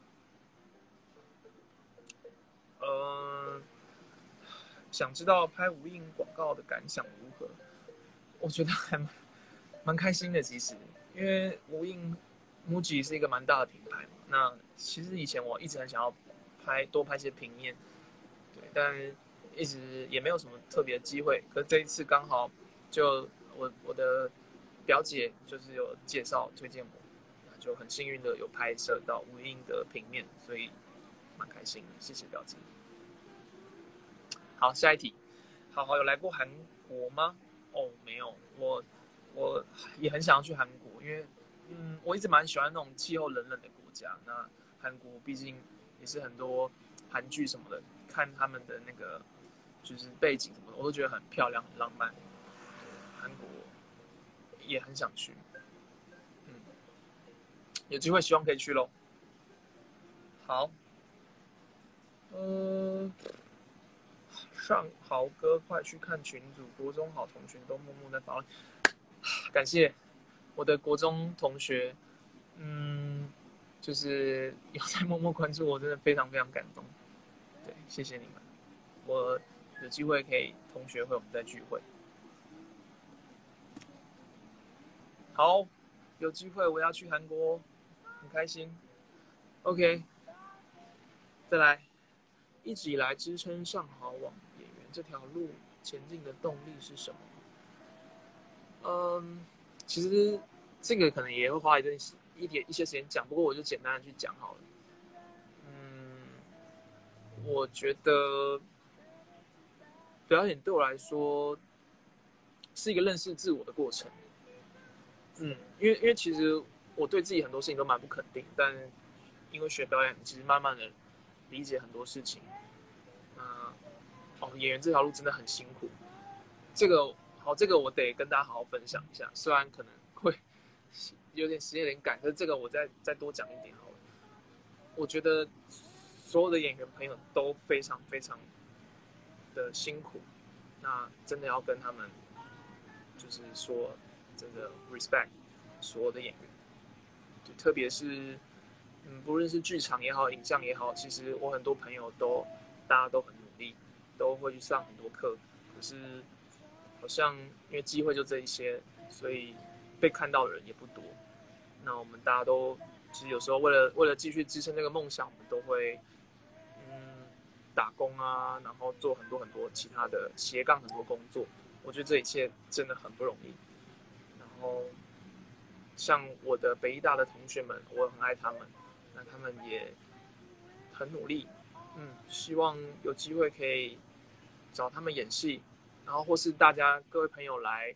想知道拍无印广告的感想如何？我觉得还蛮开心的，其实，因为无印 MUJI 是一个蛮大的品牌嘛。那其实以前我一直很想要多拍一些平面，对，但一直也没有什么特别的机会。可是这一次刚好就我的表姐就是有介绍推荐我，就很幸运的有拍摄到无印的平面，所以蛮开心的，谢谢表姐。好，下一题。好，有来过韩国吗？没有，我也很想要去韩国，因为我一直蛮喜欢那种气候冷的国家。那韩国毕竟也是很多韩剧什么的，看他们的那个就是背景什么的，我都觉得很漂亮、很浪漫。韩国也很想去，有机会希望可以去咯。好，上好哥，快去看群组，国中好同学都默默在发问，感谢我的国中同学，就是有在默默关注我，真的非常非常感动。对，谢谢你们，我有机会可以同学会我们再聚会。好，有机会我要去韩国，很开心。OK， 再来，一直以来支撑上好网演员这条路前进的动力是什么？其实这个可能也会花一些时间讲，不过我就简单的去讲好了。我觉得表演对我来说是一个认识自我的过程。因为其实我对自己很多事情都蛮不肯定，但因为学表演，其实慢慢的理解很多事情。演员这条路真的很辛苦。这个我得跟大家好好分享一下，虽然可能会有点时间有点赶，可是这个我再多讲一点好了。我觉得所有的演员朋友都非常非常的辛苦，那真的要跟他们就是说真的 respect 所有的演员，就特别是不论是剧场也好，影像也好，其实我很多朋友大家都很努力，都会去上很多课，可是好像因为机会就这一些，所以被看到的人也不多。那我们大家都其实有时候为了继续支撑这个梦想，我们都会打工啊，然后做很多很多其他的斜杠很多工作。我觉得这一切真的很不容易。然后像我的北艺大的同学们，我很爱他们，那他们也很努力。希望有机会可以找他们演戏，然后或是各位朋友来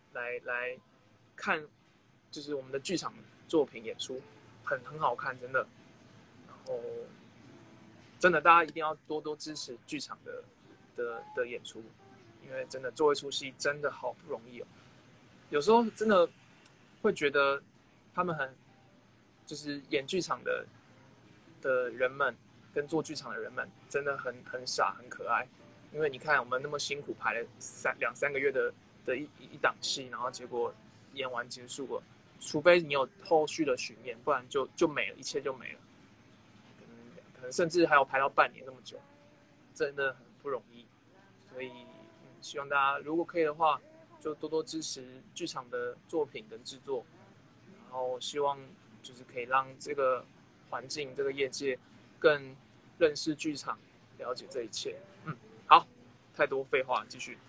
看，就是我们的剧场作品演出，很好看，真的。然后真的大家一定要多多支持剧场的演出，因为真的做一出戏真的好不容易哦。有时候真的会觉得他们就是演剧场的人们跟做剧场的人们真的很傻很可爱，因为你看我们那么辛苦排了两三个月的一档戏，然后结果演完结束了，除非你有后续的巡演，不然就没了，一切就没了。可能甚至还有排到半年那么久，真的很不容易。所以，希望大家如果可以的话，就多多支持剧场的作品跟制作，然后希望就是可以让这个环境、这个业界更认识剧场，了解这一切。好，太多废话，继续。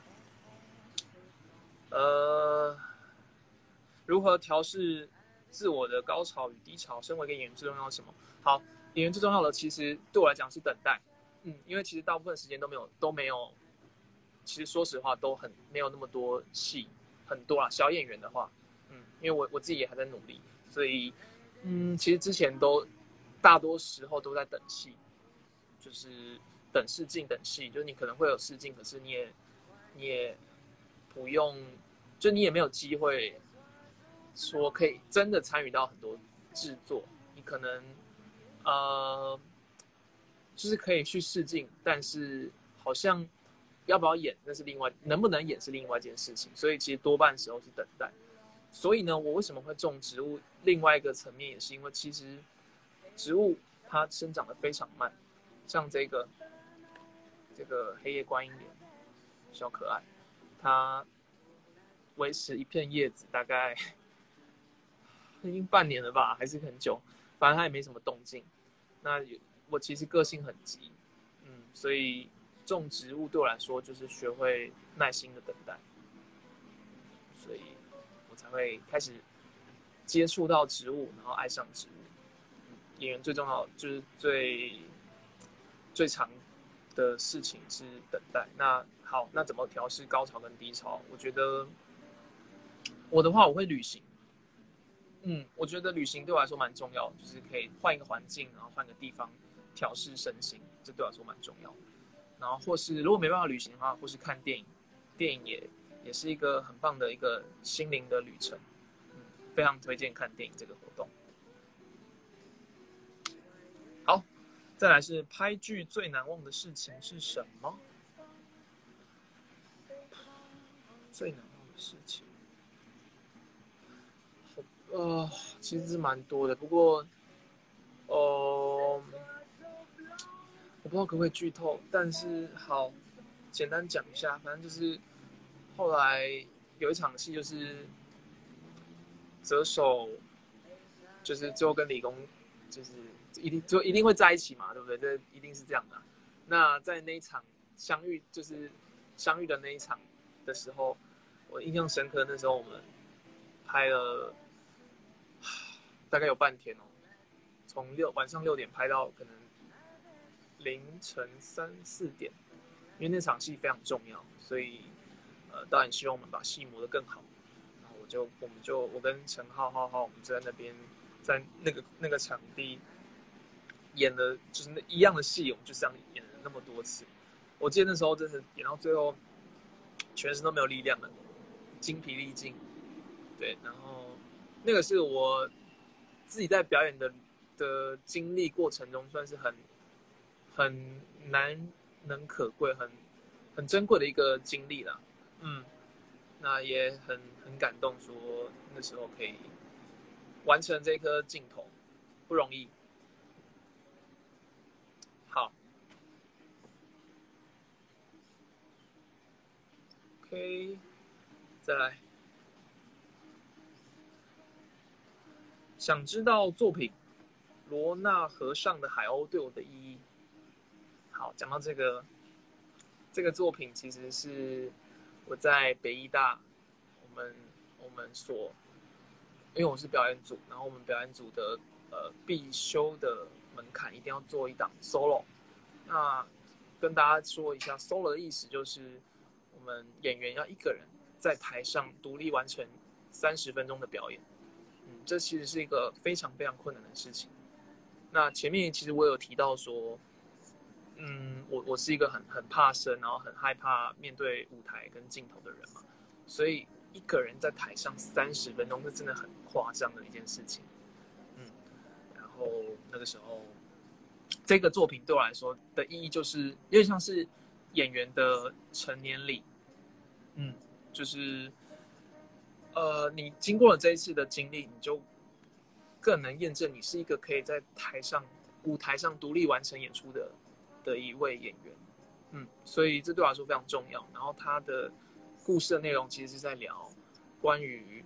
如何调试自我的高潮与低潮？身为一个演员，最重要的是什么？好，演员最重要的其实对我来讲是等待。因为其实大部分时间都没有，其实说实话都没有那么多戏，很多啦。小演员的话，因为我自己也还在努力，所以其实之前大多时候都在等戏，就是等试镜等戏，就是你可能会有试镜，可是你也不用，就你也没有机会说可以真的参与到很多制作，你可能就是可以去试镜，但是好像要不要演那是能不能演是另外一件事情，所以其实多半时候是等待。所以呢，我为什么会种植物？另外一个层面也是因为其实植物它生长得非常慢，像这个黑叶观音莲小可爱，它维持一片叶子大概已经半年了吧，还是很久，反正它也没什么动静。那我其实个性很急，所以种植物对我来说就是学会耐心的等待，所以我才会开始接触到植物，然后爱上植物。演员最重要就是最长的事情是等待。那好，那怎么调试高潮跟低潮？我觉得我的话，我会旅行。我觉得旅行对我来说蛮重要的，就是可以换一个环境，然后换个地方调试身心，这对我来说蛮重要的。然后或是如果没办法旅行的话，或是看电影，电影也是一个很棒的一个心灵的旅程。非常推荐看电影这个活动。好，再来是拍剧最难忘的事情是什么？最难忘的事情。其实是蛮多的，不过，我不知道可不可以剧透，但是好，简单讲一下，反正就是后来有一场戏，就是择手，就是最后跟理工，就是一定会在一起嘛，对不对？这一定是这样的。那在那一场相遇的那一场的时候，我印象深刻，那时候我们拍了。大概有半天哦，从晚上6点拍到可能凌晨3、4点，因为那场戏非常重要，所以导演希望我们把戏磨得更好。然后我跟陈浩，我们就在那边在那个场地演了就是一样的戏，我们就这样演了那么多次。我记得那时候真的演到最后，全身都没有力量了，精疲力尽。对，然后那个是我自己在表演的经历过程中，算是很难能可贵、很珍贵的一个经历啦。那也很感动，说那时候可以完成这颗镜头，不容易。好 ，OK， 再来。想知道作品《罗纳河上的海鸥》对我的意义。好，讲到这个作品，其实是我在北艺大，我们所，因为我是表演组，然后我们表演组的必修的门槛一定要做一档 solo。那跟大家说一下 solo 的意思，就是我们演员要一个人在台上独立完成30分钟的表演。这其实是一个非常非常困难的事情。那前面其实我有提到说， 我是一个很怕生，然后很害怕面对舞台跟镜头的人嘛，所以一个人在台上30分钟，是真的很夸张的一件事情。然后那个时候，这个作品对我来说的意义就是有点像是演员的成年礼，就是你经过了这一次的经历，你就更能验证你是一个可以在舞台上独立完成演出的一位演员，所以这对我来说非常重要。然后他的故事的内容其实是在聊关于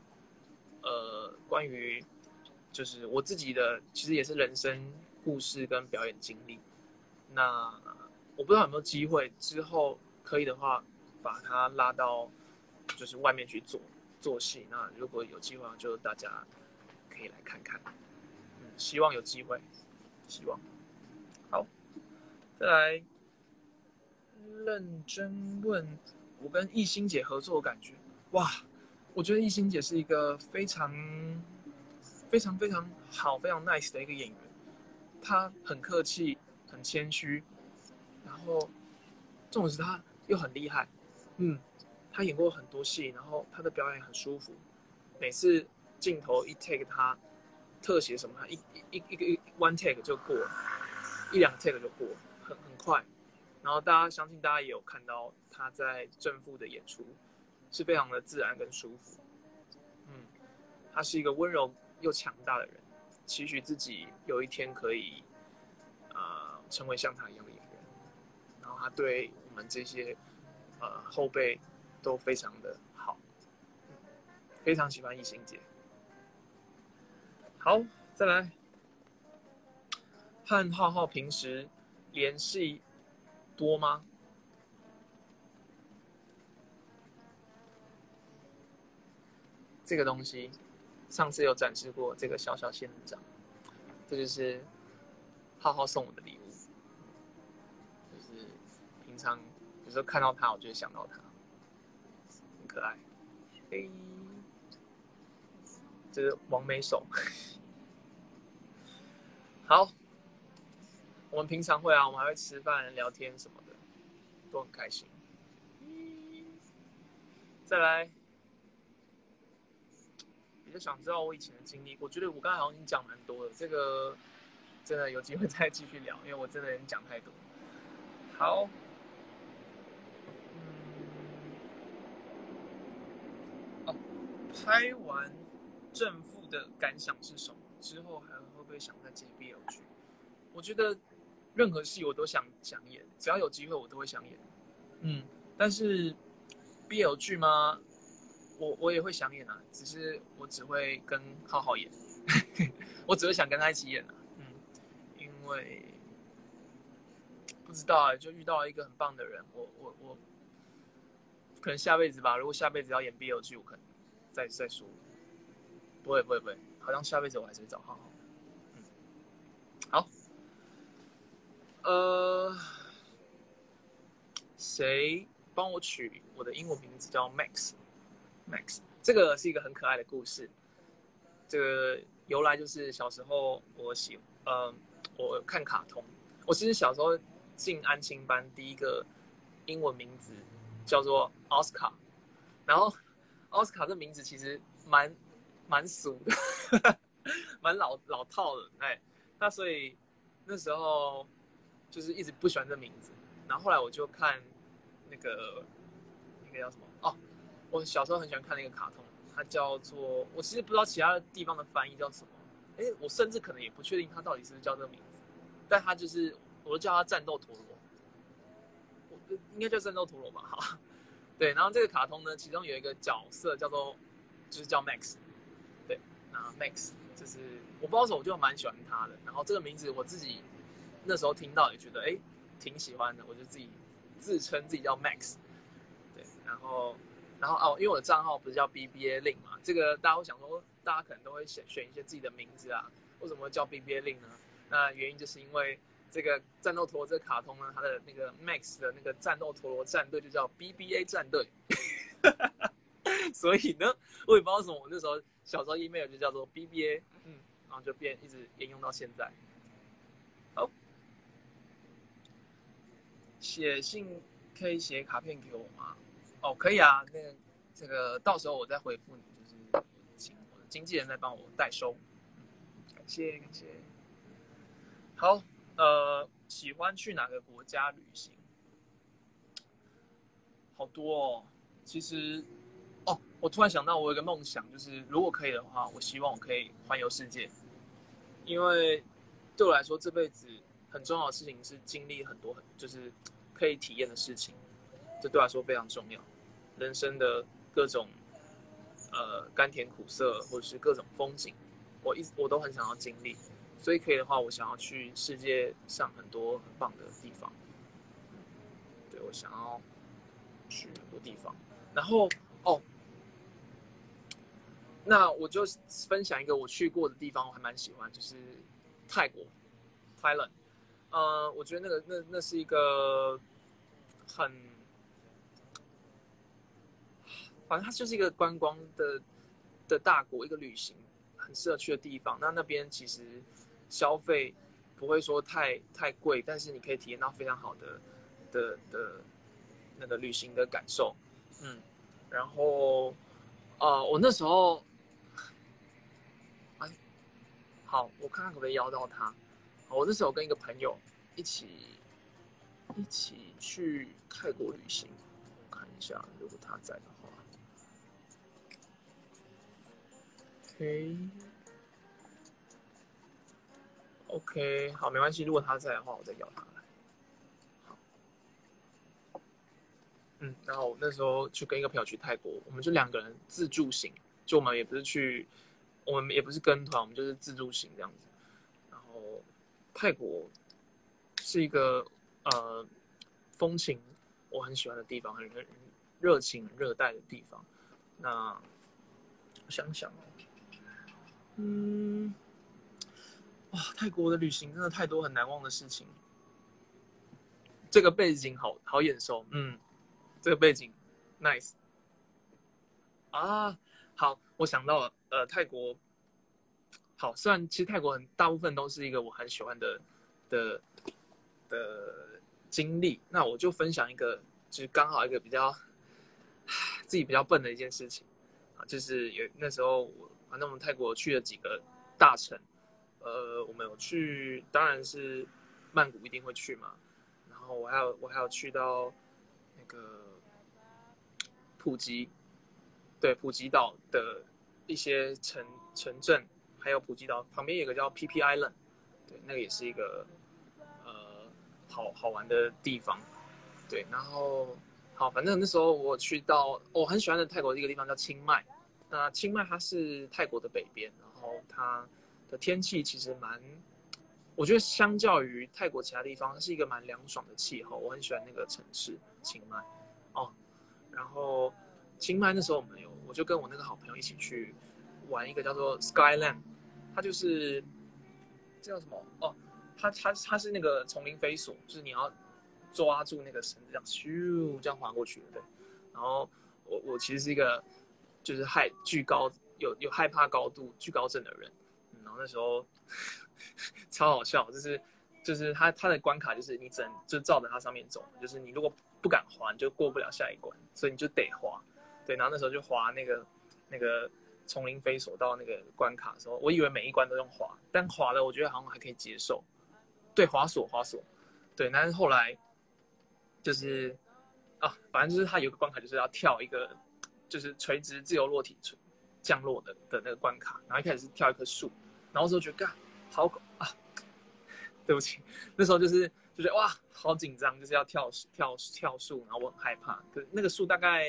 就是我自己的，其实也是人生故事跟表演经历。那我不知道有没有机会之后可以的话，把它拉到就是外面去做戏。那如果有机会，就大家可以来看看。希望有机会，希望。好，再来认真问我跟艺兴姐合作的感觉。哇，我觉得艺兴姐是一个非常非常非常好、非常 nice 的一个演员。她很客气，很谦虚，然后重点是她又很厉害。她演过很多戏，然后她的表演很舒服。每次镜头一 take 她特写什么，她一个 one take 就过了，1-2 take 就过了，很快。然后相信大家也有看到她在正负的演出，是非常的自然跟舒服。她是一个温柔又强大的人，期许自己有一天可以成为像她一样的演员。然后她对我们这些后辈都非常的好，非常喜欢艺兴姐。好，再来，和浩浩平时联系多吗？这个东西上次有展示过，这个小小仙人掌，这就是浩浩送我的礼物。就是平常有时候看到他，我就会想到他，很可爱。这是王美手。好，我们平常会我们还会吃饭、聊天什么的，都很开心。再来，比较想知道我以前的经历。我觉得我刚才好像已经讲蛮多了，这个真的有机会再继续聊，因为我真的人讲太多。好，拍完正负的感想是什么？之后还会不会想再接 BL 剧？我觉得任何戏我都想演，只要有机会我都会想演。但是 BL 剧吗？我也会想演啊，只是我只会跟浩浩演，我只会想跟他一起演啊。因为不知道就遇到一个很棒的人，我可能下辈子吧。如果下辈子要演 BL 剧，我可能再说。不会，好像下辈子我还是会找浩浩。好，谁帮我取我的英文名字叫 Max？ 这个是一个很可爱的故事。这个由来就是小时候我看卡通。我其实小时候进安亲班，第一个英文名字叫做奥斯卡。然后奥斯卡这名字其实蛮俗的，蛮老套的。那所以那时候就是一直不喜欢这名字。然后后来我就看那个叫什么我小时候很喜欢看那个卡通，它叫做，我其实不知道其他的地方的翻译叫什么。我甚至可能也不确定它到底是不是叫这个名字，但它就是我都叫它战斗陀螺，应该叫战斗陀螺吧。好，对。然后这个卡通呢，其中有一个角色就是叫 Max。对，那 Max 就是我不知道为什么我就蛮喜欢他的。然后这个名字我自己那时候听到也觉得挺喜欢的，我就自称自己叫 Max。对，然后因为我的账号不是叫 BBA Link 嘛，这个大家会想说，大家可能都会选一些自己的名字啊，为什么会叫 BBA Link 呢？那原因就是因为这个战斗陀螺这个卡通呢，它的那个 Max 的那个战斗陀螺战队就叫 BBA 战队。所以呢，我也不知道为什么，我那时候小时候 email 就叫做 BBA，然后就一直沿用到现在。好， 写信可以写卡片给我吗？哦，可以啊，这个到时候我再回复你，就是请我的经纪人来帮我代收。感谢。好，喜欢去哪个国家旅行？好多哦，其实，我突然想到，我有一个梦想，就是如果可以的话，我希望我可以环游世界，因为对我来说，这辈子很重要的事情是经历很多就是可以体验的事情，这对我来说非常重要。人生的各种甘甜苦涩，或者是各种风景，我都很想要经历，所以可以的话，我想要去世界上很多很棒的地方。对，我想要去很多地方，然后那我就分享一个我去过的地方，我还蛮喜欢，就是泰国 ，Thailand。我觉得那是一个很，反正它就是一个观光的大国，一个旅行很适合去的地方。那边其实消费不会说太贵，但是你可以体验到非常好的那个旅行的感受。然后我那时候。好，我看看可不可以邀到他。我那时候跟一个朋友一起去泰国旅行，我看一下，如果他在的话。OK， 好，没关系。如果他在的话，我再邀他来。好，然后那时候去跟一个朋友去泰国，我们就2个人自助行，就我们也不是跟团，我们就是自助行这样子。然后泰国是一个风情我很喜欢的地方，很热情、很热带的地方。那我想想泰国的旅行真的太多很难忘的事情。这个背景好眼熟，这个背景 nice 啊。好，我想到了，泰国好，虽然其实泰国大部分都是一个我很喜欢的经历，那我就分享一个，就是刚好一个自己比较笨的一件事情啊，就是那时候反正我们泰国去了几个大城，我们有去，当然是曼谷一定会去嘛，然后我还有去到那个普吉，对，普吉岛的一些城镇，还有普吉岛旁边有个叫 PP Island， 对，那个也是一个好玩的地方，对，然后好，反正那时候我去到我很喜欢的泰国的一个地方叫清迈，那清迈它是泰国的北边，然后它的天气其实我觉得相较于泰国其他地方，它是一个蛮凉爽的气候，我很喜欢那个城市清迈然后清迈那时候我就跟我那个好朋友一起去玩一个叫做 Skyland， 它就是这叫什么它是那个丛林飞索，就是你要抓住那个绳子这样咻这样滑过去，对。然后我其实是一个就是惧高有害怕高度惧高症的人，然后那时候超好笑，就是它的关卡就是你只能就照着它上面走，就是你如果不敢滑，你就过不了下一关，所以你就得滑，对。然后那时候就滑那个丛林飞索到那个关卡的时候，我以为每一关都用滑，但滑了我觉得好像还可以接受，对，滑索，对。但是后来就是反正就是它有个关卡就是要跳一个就是垂直自由落体降落的那个关卡，然后一开始是跳一棵树，然后之后觉得好对不起，那时候就是哇好紧张，就是要跳树，然后我很害怕，可是那个树大概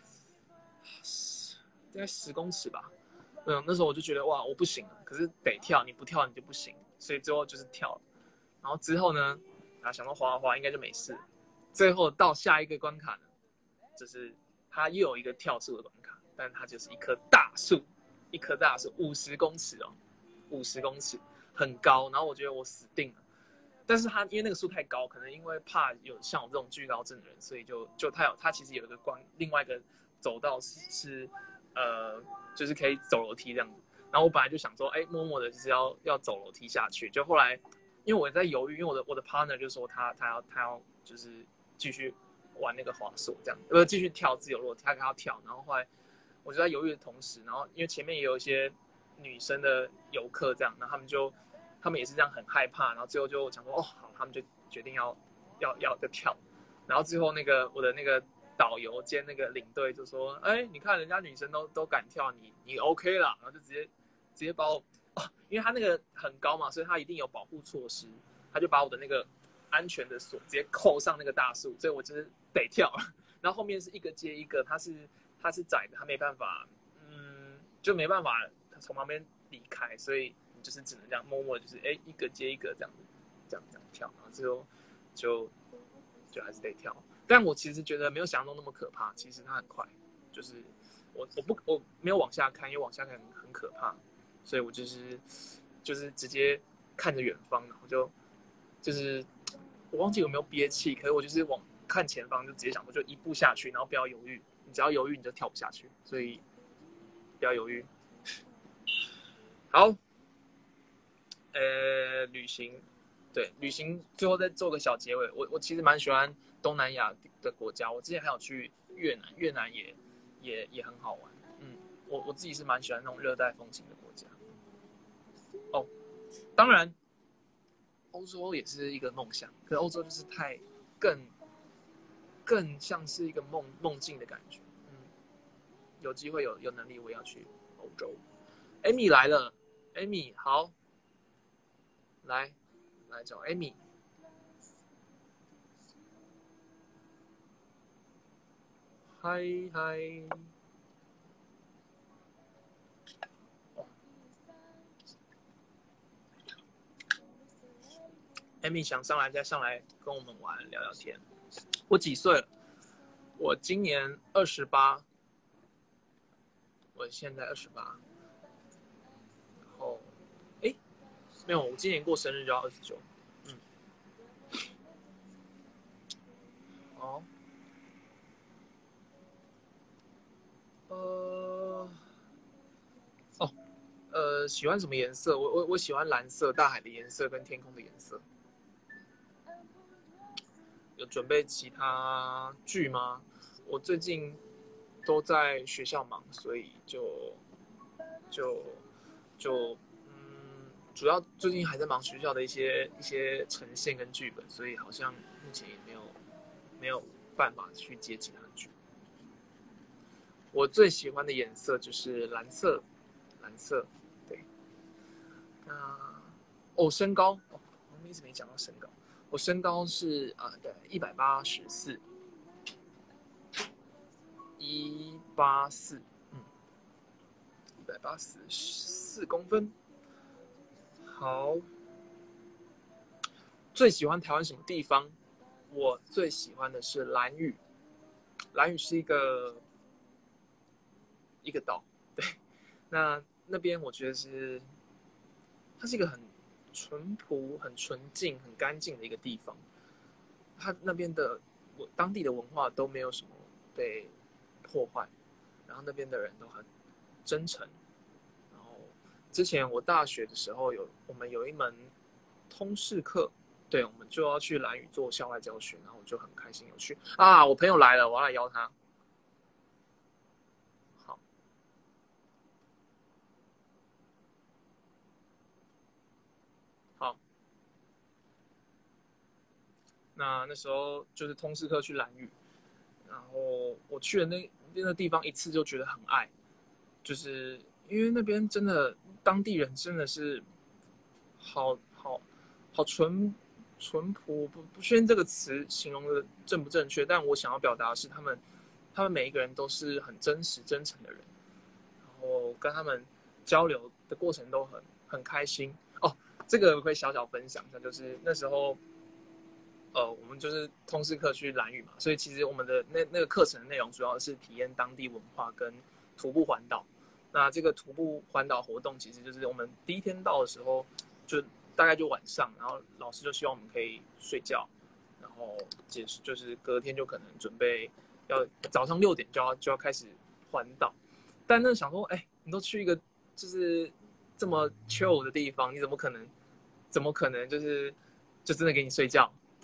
10公尺吧，那时候我就觉得哇我不行了，可是得跳，你不跳你就不行，所以最后就是跳了。然后之后呢，想到滑应该就没事。最后到下一个关卡呢，就是它又有一个跳树的关卡，但它就是一棵大树，50公尺50公尺很高。然后我觉得我死定了，但是因为那个树太高，可能因为怕有像我这种惧高症的人，所以就它其实有一个另外一个走道是就是可以走楼梯这样子。然后我本来就想说，默默的就是要走楼梯下去，就后来。因为我在犹豫，因为我的 partner 就说他要就是继续玩那个滑索这样，继续跳自由落体，他给他跳，然后后来我就在犹豫的同时，然后因为前面也有一些女生的游客这样，然后他们也是这样很害怕，然后最后就想说哦好，他们就决定要跳，然后最后我的那个导游兼那个领队就说，哎，你看人家女生都敢跳，你 OK 啦，然后就直接把我因为他那个很高嘛，所以他一定有保护措施，他就把我的那个安全的锁直接扣上那个大树，所以我就是得跳，然后后面是一个接一个，它是窄的，他没办法，就没办法从旁边离开，所以你就是只能这样默默就是一个接一个这样跳，然后最后就还是得跳。但我其实觉得没有想象中那么可怕，其实它很快，就是我没有往下看，因为往下看很可怕，所以我就是直接看着远方，然后就是我忘记有没有憋气，可是我就是往看前方，就直接想说就一步下去，然后不要犹豫，你只要犹豫你就跳不下去，所以不要犹豫。好，旅行，对，旅行最后再做个小结尾。我其实蛮喜欢东南亚的国家，我之前还有去越南，越南也很好玩。我自己是蛮喜欢那种热带风情的国家。哦，当然，欧洲也是一个梦想，可是欧洲就是更像是一个梦境的感觉。有机会有能力我也要去欧洲。Amy 来了 ，Amy 好，来找 Amy。嗨。Amy 想上来再上来跟我们玩聊聊天。我几岁了？我今年28，我现在28。然后，没有，我今年过生日就要29。哦，喜欢什么颜色？我喜欢蓝色，大海的颜色跟天空的颜色。有准备其他剧吗？我最近都在学校忙，所以主要最近还在忙学校的一些呈现跟剧本，所以好像目前也没有办法去接其他剧。我最喜欢的颜色就是蓝色，对。那身高我们一直没讲到身高。我身高是对184，184，184公分。好，最喜欢台湾什么地方？我最喜欢的是兰屿。兰屿是一个岛，对。那边我觉得它是一个很淳朴、很纯净、很干净的一个地方。它那边的当地的文化都没有什么被破坏，然后那边的人都很真诚。然后之前我大学的时候我们有一门通识课，对，我们就要去兰屿做校外教学，然后我就很开心有去啊。我朋友来了，我要来邀他。好，那时候就是通识课去兰屿，然后我去了那边的地方一次就觉得很爱，就是因为那边真的当地人真的是好淳朴，不确定这个词形容的正不正确，但我想要表达的是他们每一个人都是很真实真诚的人，然后跟他们交流的过程都很开心哦。这个我可以小小分享一下，就是那时候我们就是通识课去兰屿嘛，所以其实我们的那个课程的内容主要是体验当地文化跟徒步环岛。那这个徒步环岛活动其实就是我们第一天到的时候，就大概就晚上，然后老师就希望我们可以睡觉，然后就是隔天就可能准备要早上6点就要开始环岛。但那想说，你都去一个就是这么 chill 的地方，你怎么可能就真的给你睡觉？对，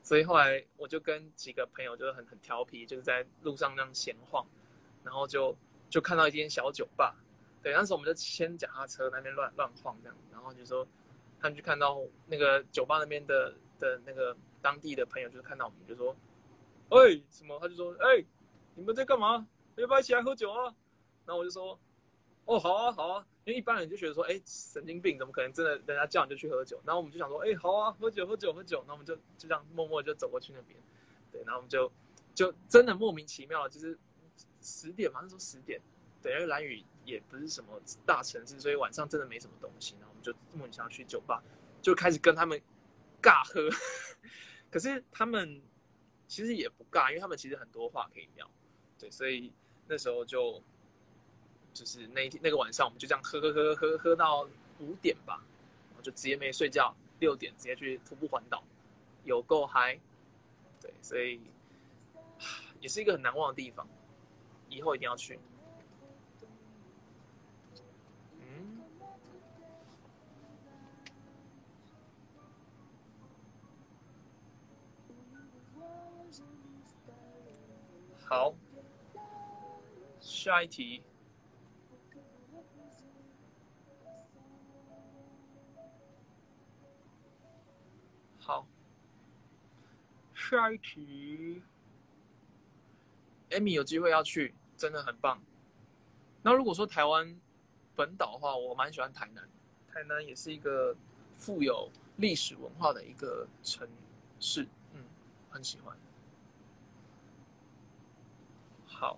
所以后来我就跟几个朋友就是很调皮，就是在路上那样闲晃，然后就看到一间小酒吧，对，那时候我们就牵脚踏车那边乱晃这样，然后就说他们就看到那个酒吧那边的那个当地的朋友，就是看到我们就说，哎什么，他就说，哎你们在干嘛？要不要一起来喝酒啊？然后我就说，哦好啊好啊，因为一般人就觉得说，哎神经病，怎么可能真的人家叫你就去喝酒？然后我们就想说，哎好啊，喝酒，然后我们就这样默默就走过去那边，对，然后我们就真的莫名其妙，就是10点嘛，那时候10点，对，因为兰屿也不是什么大城市，所以晚上真的没什么东西，然后我们就莫名其妙去酒吧，就开始跟他们尬喝，可是他们其实也不尬，因为他们其实很多话可以聊，对，所以那时候就是那个晚上，我们就这样喝到5点吧，然后就直接没睡觉，6点直接去徒步环岛，有够嗨，对，所以也是一个很难忘的地方，以后一定要去。嗯，好，下一题。好，下一题。Amy 有机会要去，真的很棒。那如果说台湾本岛的话，我蛮喜欢台南。台南也是一个富有历史文化的一个城市，很喜欢。好，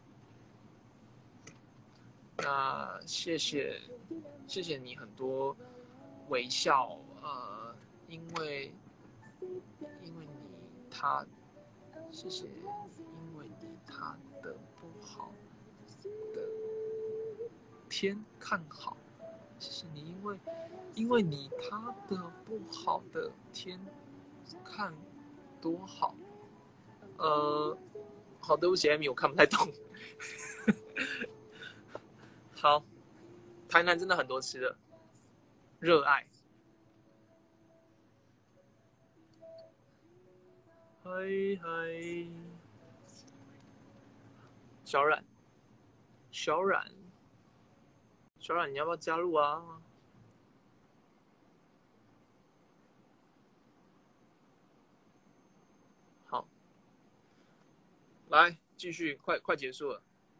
那谢谢你很多微笑，因为你他，谢谢，因为你他的不好的天看好，谢谢你，因为你他的不好的天看多好，好，对不起，Amy，我看不太懂。好，台南真的很多吃的，热爱。嗨嗨，小冉，小冉，你要不要加入啊？好，来继续，快结束了。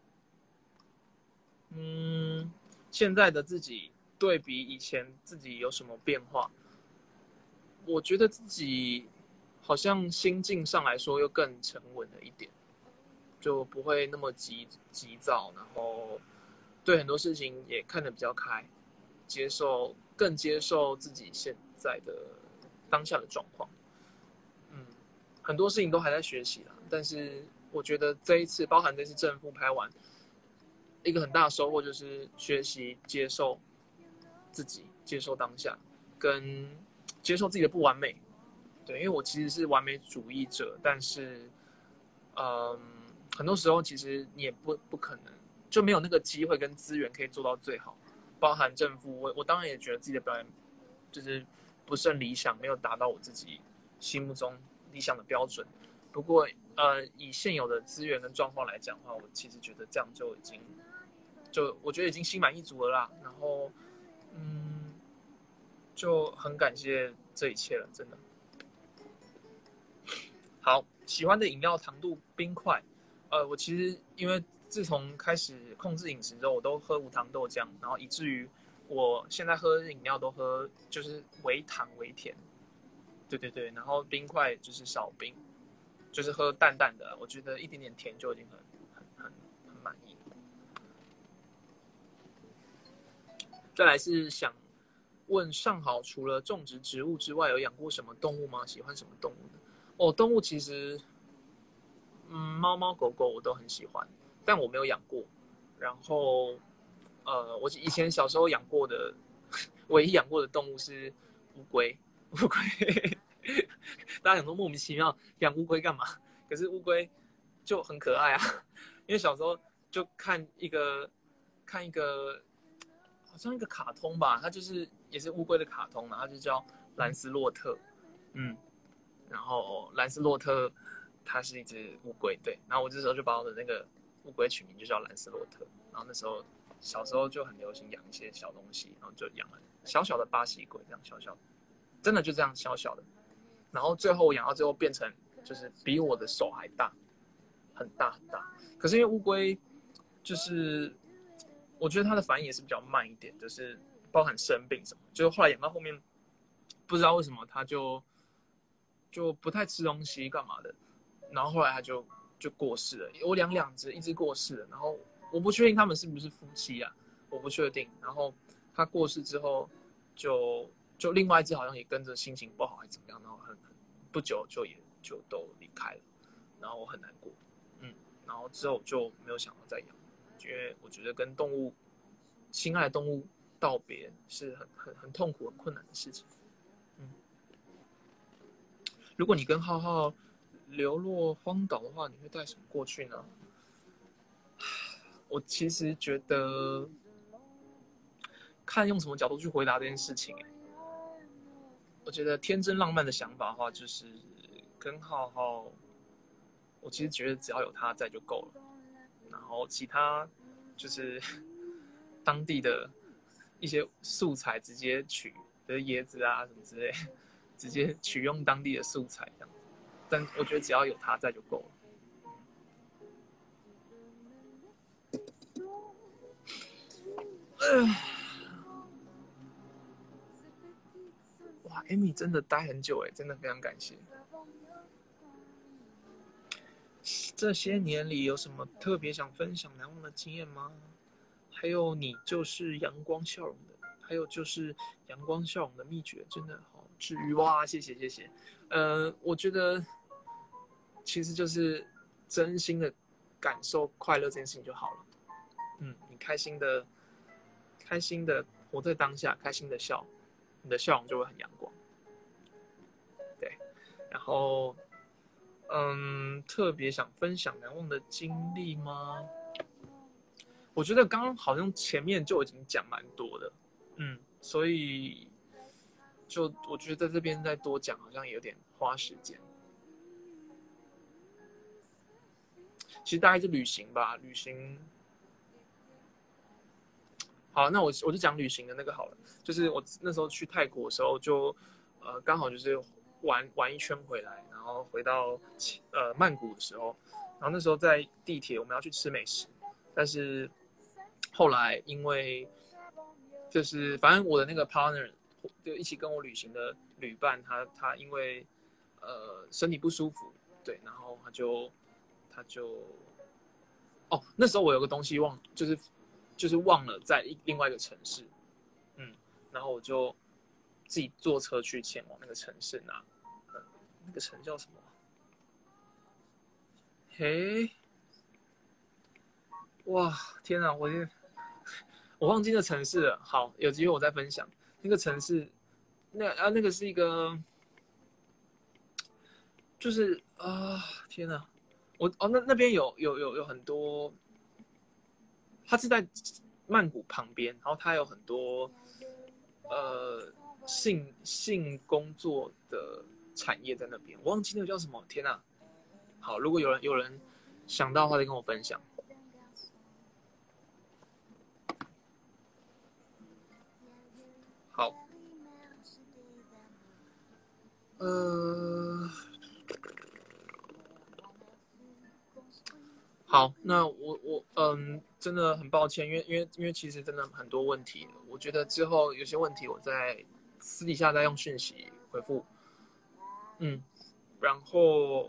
现在的自己对比以前自己有什么变化？我觉得自己好像心境上来说又更沉稳了一点，就不会那么急躁，然后对很多事情也看得比较开，更接受自己现在的当下的状况。很多事情都还在学习啦，但是我觉得这一次，包含这次正负拍完，一个很大的收获就是学习接受自己，接受当下，跟接受自己的不完美。对，因为我其实是完美主义者，但是，很多时候其实你也不可能，就没有那个机会跟资源可以做到最好。包含正负，我当然也觉得自己的表演就是不甚理想，没有达到我自己心目中理想的标准。不过，以现有的资源跟状况来讲的话，我其实觉得这样就已经，我觉得已经心满意足了啦。然后，就很感谢这一切了，真的。好，喜欢的饮料糖度冰块，我其实因为自从开始控制饮食之后，我都喝无糖豆浆，然后以至于我现在喝饮料都喝就是微糖微甜，对，然后冰块就是少冰，就是喝淡淡的，我觉得一点点甜就已经很满意。再来是想问上好，除了种植植物之外，有养过什么动物吗？喜欢什么动物呢？动物其实，猫猫狗狗我都很喜欢，但我没有养过。然后，我以前小时候养过的，唯一养过的动物是乌龟。乌龟，大家想说莫名其妙养乌龟干嘛？可是乌龟就很可爱啊，因为小时候就看一个，好像一个卡通吧，它就是也是乌龟的卡通，然后就叫兰斯洛特， 然后兰斯洛特它是一只乌龟，对，然后我这时候就把我的那个乌龟取名就叫兰斯洛特，然后那时候小时候就很流行养一些小东西，然后就养了小小的巴西龟，这样小小的，真的就这样小小的，然后最后养到最后变成就是比我的手还大，很大很大。可是因为乌龟就是我觉得它的反应也是比较慢一点，就是包含生病什么，就是后来养到后面不知道为什么它就不太吃东西干嘛的，然后后来它就过世了。我两只，一只过世了，然后我不确定他们是不是夫妻啊，我不确定。然后它过世之后就另外一只好像也跟着心情不好还怎么样，然后很不久就都离开了，然后我很难过，然后之后就没有想要再养，因为我觉得跟动物心爱的动物道别是很痛苦、很困难的事情。如果你跟浩浩流落荒岛的话，你会带什么过去呢？我其实觉得看用什么角度去回答这件事情。我觉得天真浪漫的想法的话，就是跟浩浩，我其实觉得只要有他在就够了，然后其他就是当地的一些素材直接取，比如椰子啊什么之类，直接取用当地的素材这样。但我觉得只要有他在就够了。哇 ，Amy 真的待很久哎，真的非常感谢。这些年里有什么特别想分享难忘的经验吗？还有你就是阳光笑容的，还有就是阳光笑容的秘诀，真的好治愈哇！谢谢谢谢。我觉得其实就是真心的感受快乐这件事情就好了。你开心的活在当下，开心的笑，你的笑容就会很阳光。对，然后特别想分享难忘的经历吗？我觉得刚刚好像前面就已经讲蛮多的，所以就我觉得在这边再多讲好像有点花时间。其实大概是旅行吧，旅行。好，那我就讲旅行的那个好了，就是我那时候去泰国的时候就，刚好就是玩一圈回来，然后回到曼谷的时候，然后那时候在地铁我们要去吃美食，但是后来因为就是反正我的那个 partner 就一起跟我旅行的旅伴，他因为身体不舒服，对，然后他就那时候我有个东西就是忘了在另外一个城市，然后我就自己坐车去前往那个城市拿，那个城叫什么？嘿，哇，天啊，我忘记那城市了。好，有机会我再分享那个城市。那个是一个，就是天啊，那边有很多。它是在曼谷旁边，然后它有很多性工作的产业在那边，我忘记那个叫什么，天啊！好，如果有人想到的话，再跟我分享。好，好，那我真的很抱歉，因为其实真的很多问题，我觉得之后有些问题我在私底下再用讯息回复，然后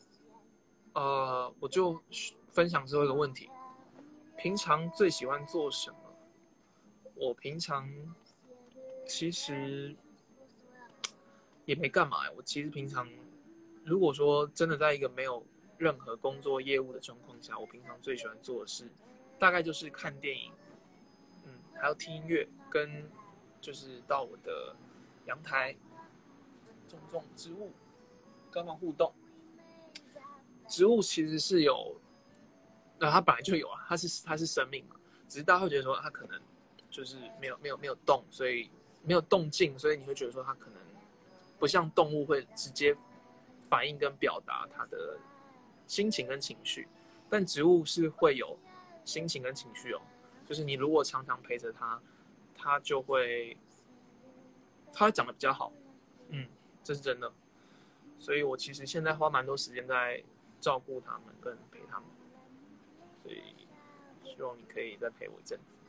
我就分享最后一个问题，平常最喜欢做什么？我平常其实也没干嘛，我其实平常如果说真的在一个没有任何工作业务的状况下，我平常最喜欢做的事，大概就是看电影，还有听音乐，跟就是到我的阳台种植物，跟它们互动。植物其实是有，它本来就有啊，它是生命嘛，只是大家会觉得说它可能就是没有动，所以没有动静，所以你会觉得说它可能不像动物会直接反应跟表达他的心情跟情绪，但植物是会有心情跟情绪哦。就是你如果常常陪着它，它会长得比较好，这是真的。所以我其实现在花蛮多时间在照顾它们跟陪它们，所以希望你可以再陪我一阵子。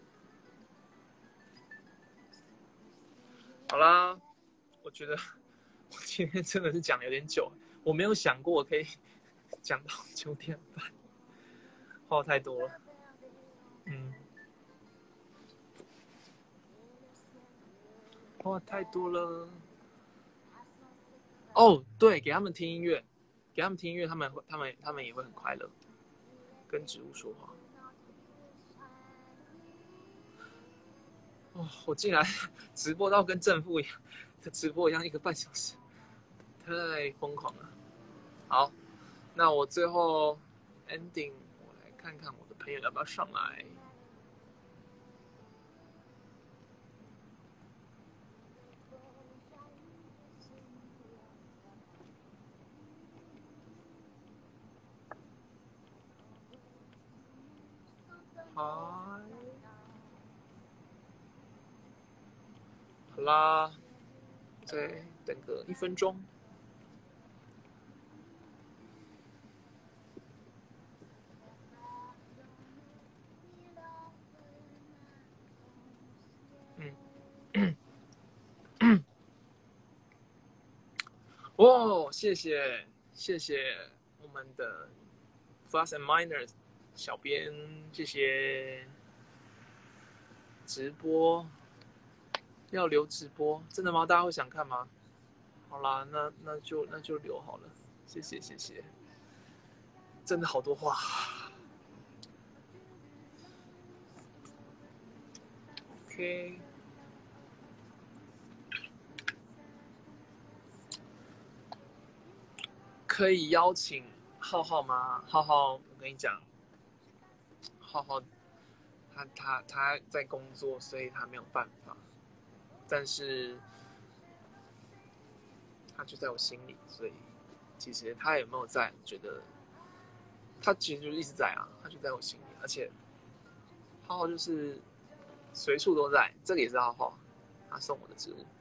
好啦，我觉得我今天真的是讲的有点久，我没有想过我可以讲到9点半，话太多了。话太多了。哦，对，给他们听音乐，他们也会很快乐，跟植物说话。哦，我竟然直播到跟正负一样的直播一样，1个半小时，太疯狂了。好，那我最后 ending， 我来看看我的朋友要不要上来。好啦，再等个1分钟。哦，谢谢我们的 Plus and Minors 小编，谢谢。直播要留直播，真的吗？大家会想看吗？好啦，那就留好了，谢谢，真的好多话。OK， 可以邀请浩浩吗？浩浩，我跟你讲，浩浩他在工作，所以他没有办法，但是他就在我心里，所以其实他有没有在，觉得他其实就一直在啊，他就在我心里，而且浩浩就是随处都在，这个也是浩浩，他送我的植物。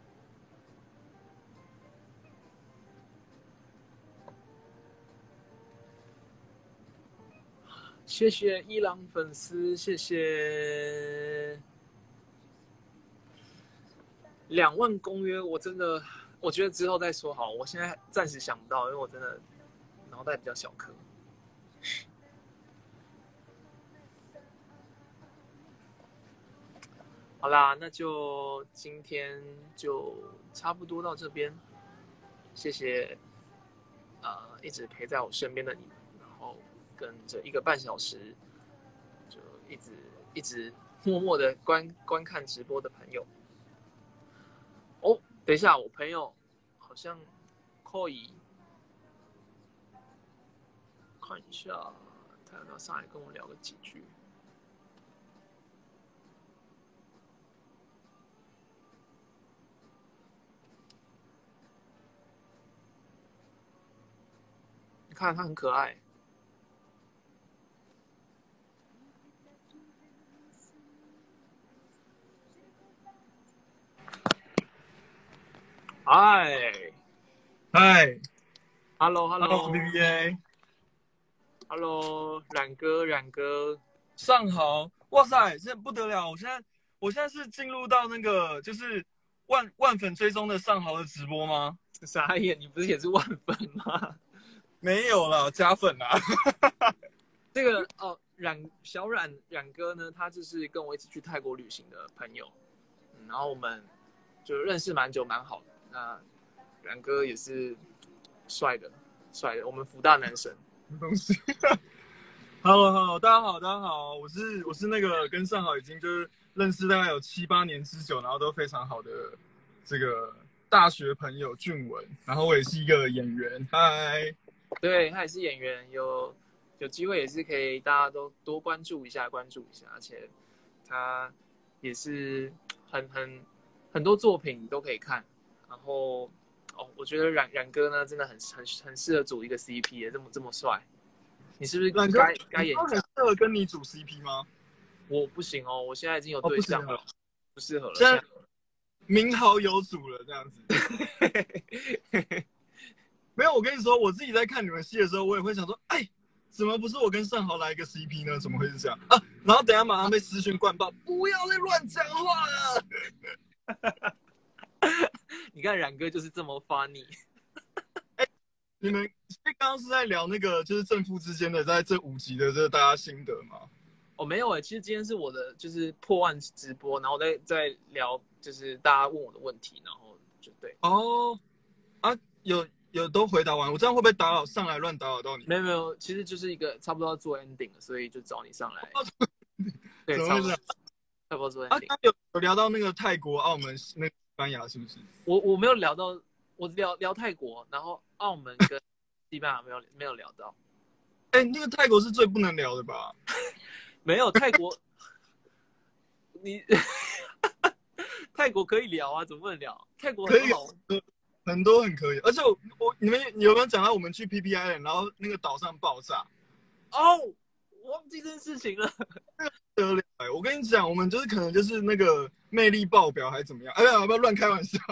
谢谢伊朗粉丝，谢谢。2万公约，我觉得之后再说好，我现在暂时想不到，因为我真的脑袋比较小颗。好啦，那就今天就差不多到这边，谢谢一直陪在我身边的你们，然后跟这1个半小时就一直默默的观看直播的朋友。哦，等一下，我朋友好像可以看一下，他要不要上来跟我聊个几句？你看他很可爱。 嗨 Hello BBA，Hello， 冉哥， 上好，哇塞，现在不得了，我现在是进入到那个就是万粉追踪的上豪的直播吗？ 傻眼，你不是也是万粉吗？ 没有啦，加粉啦。 这个哦，小冉哥呢，他就是跟我一起去泰国旅行的朋友，然后我们就认识蛮久，蛮好的。那冉哥也是帅的，我们福大男神。 什么东西？Hello， 大家好，我是那个跟上豪已经就是认识大概有7、8年之久，然后都非常好的这个大学朋友俊文，然后我也是一个演员，嗨，对， 他也是演员，有机会也是可以大家都多关注一下，而且他也是很多作品都可以看，然后哦，我觉得冉哥呢真的很适合组一个 CP 耶，这么帅，你是不是冉哥该演一下？ 很适合跟你组 CP 吗？ 我不行哦，我现在已经有对象了，不适合了。 现在名好有主了，这样子。没有，我跟你说，我自己在看你们戏的时候，我也会想说，哎，怎么不是我跟尚豪来一个 CP 呢？怎么会是这样啊？然后等一下马上被私讯灌爆，不要再乱讲话了。 你看冉哥就是这么 funny。 你们刚刚是在聊那个就是正负之间的在这5集的这大家心得吗？ 哦，没有哎，其实今天是我的就是破案直播，然后在聊就是大家问我的问题，然后就对。 哦，啊，有都回答完，我这样会不会上来乱打扰到你？ 没有，其实就是一个差不多要做 ending 了，所以就找你上来。对， 怎么会这样？ 差不多做 ending。 刚有聊到那个泰国、澳门、那个西班牙是不是？ 我没有聊到，我聊泰国，然后澳门跟西班牙没有聊到。 哎，那个泰国是最不能聊的吧？ 没有泰国，你泰国可以聊啊，怎么不能聊？泰国可以，很多很可以。而且你们有没有讲到我们去 PPI 然后那个岛上爆炸？ 哦，我忘记这件事情了。 得了，我跟你讲，我们就是可能就是那个魅力爆表还是怎么样？哎呀，不要乱开玩笑。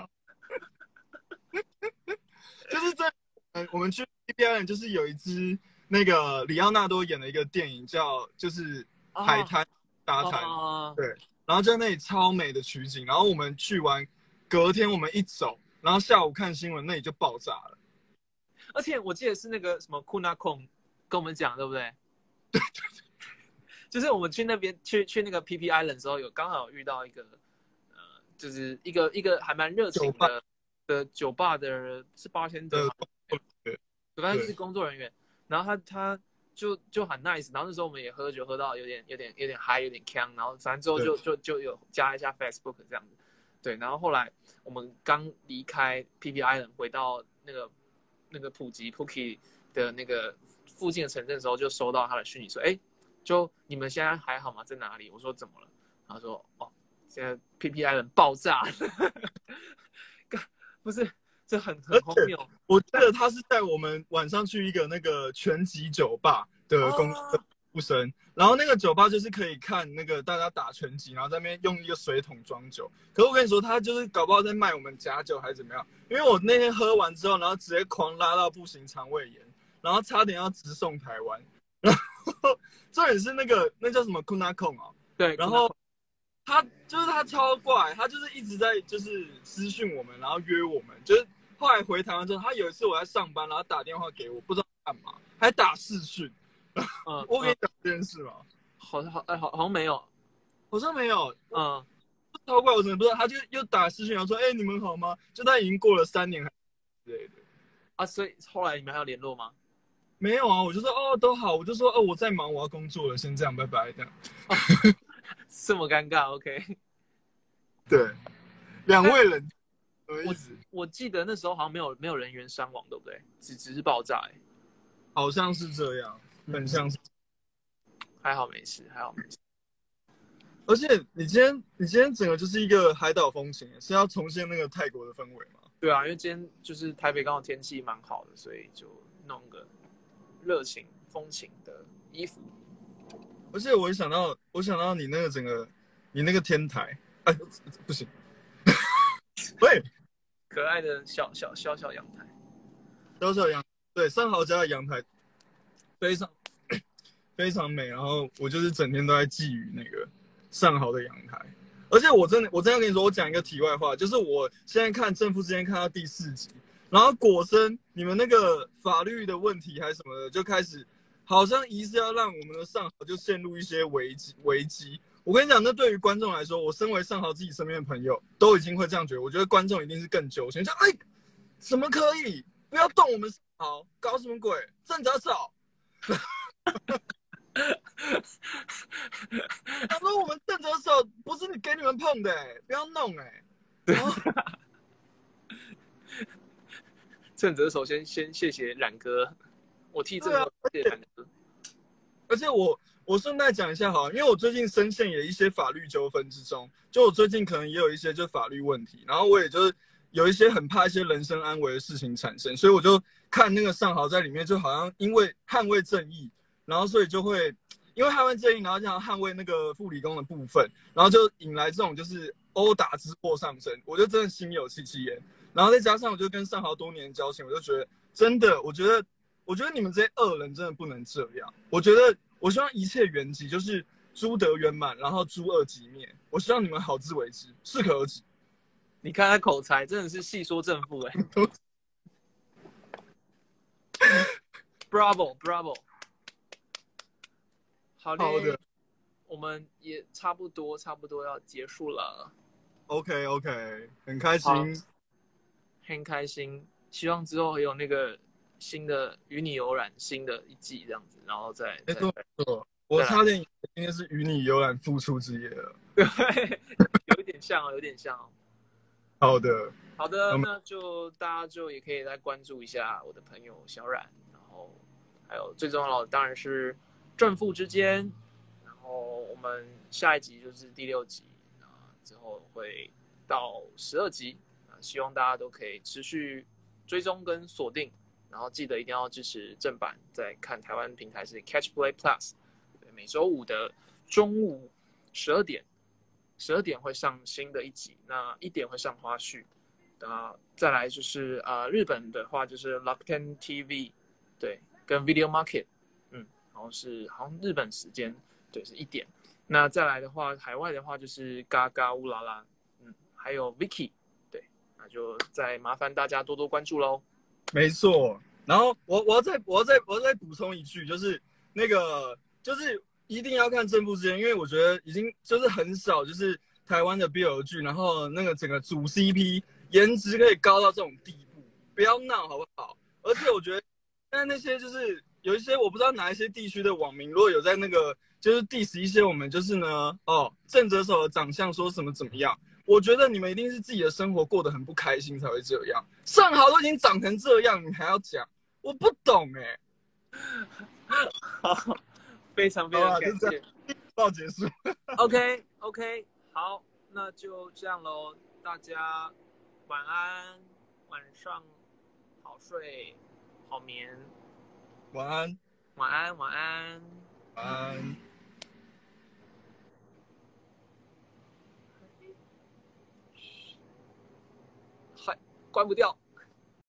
就是在我们去 PPI 就是有一支那个里奥纳多演的一个电影叫就是海滩沙滩，对，然后在那里超美的取景，然后我们去完，隔天我们一走，然后下午看新闻，那里就爆炸了。 而且我记得是那个什么库纳控跟我们讲，对不对？对。就是我们去那边去那个 PP Island 的时候，刚好有遇到一个就是一个还蛮热情的酒吧的是bartender吗？对，反正是工作人员。然后他就很 nice， 然后那时候我们也喝酒喝到有点嗨，有点呛，然后反正之后就有加一下 Facebook 这样子，对，然后后来我们刚离开 PP Island 回到那个普吉 Phuket 的那个附近的城镇的时候，就收到他的讯息说，哎，就你们现在还好吗？在哪里？我说怎么了？他说哦，现在 PP Island 爆炸了，不是。这很荒谬。 我记得他是在我们晚上去一个那个拳击酒吧的服务生，然后那个酒吧就是可以看那个大家打拳击，然后在那边用一个水桶装酒。可是我跟你说，他就是搞不好在卖我们假酒还是怎么样？因为我那天喝完之后，然后直接狂拉到不行肠胃炎，然后差点要直送台湾。然后重点是那叫什么 Kunakon 啊？ 对， 然后他超怪，他就是一直在就是私讯我们，然后约我们，就是。后来回台湾之后，他有一次我在上班，然后打电话给我，不知道干嘛，还打视讯。我跟你讲这件事吗？ 好像没有， 好像没有。超怪，我怎么不知道？他就又打视讯，然后说：“哎，你们好吗？”就他已经过了3年之类的。 啊，所以后来你们还有联络吗？ 没有啊，我就说哦都好，我就说我在忙，我要工作了，先这样，拜拜这样。 这么尴尬 ，OK？ 对，2位人。 我记得那时候好像没有人员伤亡，对不对？只是爆炸， 好像是这样，很像是。 还好没事。 而且你今天整个就是一个海岛风情，是要重现那个泰国的氛围吗？对啊，因为今天就是台北刚好天气蛮好的，所以就弄个热情风情的衣服。 而且我想到你那个整个你那个天台，哎，不行。喂， 可爱的小阳台， 小阳，对，上豪家的阳台非常美，然后我就是整天都在觊觎那个上豪的阳台，而且我真的要跟你说，我讲一个题外话，就是我现在看正负之间看到第4集，然后果真你们那个法律的问题还是什么的，就开始好像疑似要让我们的上豪就陷入一些危机。我跟你讲，那对于观众来说，我身为上豪自己身边的朋友，都已经会这样觉得。我觉得观众一定是更揪心，就哎，怎么可以？不要动我们上豪，搞什么鬼？正着手。他说我们正着手不是你给你们碰的，不要弄正着手先谢谢冉哥，我替正着谢谢冉哥。 而且我顺带讲一下好了，因为我最近深陷也一些法律纠纷之中，就我最近可能也有一些就法律问题，然后我也就是有一些很怕一些人身安危的事情产生，所以我就看那个上豪在里面，就好像因为捍卫正义，然后所以就会因为捍卫正义，然后这样捍卫那个副理工的部分，然后就引来这种就是殴打之祸上升，我就真的心有戚戚焉。然后再加上我就跟上豪多年的交情，我就觉得真的，我觉得你们这些恶人真的不能这样。我希望一切缘起就是诸德圆满，然后诸恶极灭。我希望你们好自为之，适可而止。 你看他口才真的是细说正负哎，Bravo。好的，我们也差不多要结束了。 OK， 很开心， 很开心。希望之后有那个新的与你有染新的一季这样子，然后再没错，我差点以为今天是与你有染复出之夜了。 对，有点像哦。好的，那就大家就也可以来关注一下我的朋友小冉，然后还有最重要的当然是正负之间。然后我们下一集就是第6集之后会到12集希望大家都可以持续追踪跟锁定，然后记得一定要支持正版，在看台湾平台是 Catch Play Plus， 对，每周五的中午12点会上新的一集，那1点会上花絮，再来就是日本的话就是 Rakuten TV， 对，跟 Video Market， 然后好像日本时间对是1点，那再来的话海外的话就是嘎嘎乌拉拉，还有 Vicky， 对，那就再麻烦大家多多关注咯。 没错，然后我要再补充一句，就是那个就是一定要看正负之间，因为我觉得已经就是很少就是台湾的 BL 剧，然后那个整个主 CP 颜值可以高到这种地步，不要闹好不好？而且我觉得现在那些就是有一些我不知道哪一些地区的网民，如果有在那个就是 diss 一些我们就是呢正泽手的长相说什么怎么样。我觉得你们一定是自己的生活过得很不开心才会这样。上豪都已经长成这样，你还要讲？我不懂哎。 好，非常感谢。 到结束。 OK， 好，那就这样咯，大家晚安，晚上好睡，好眠。 晚安。 关不掉。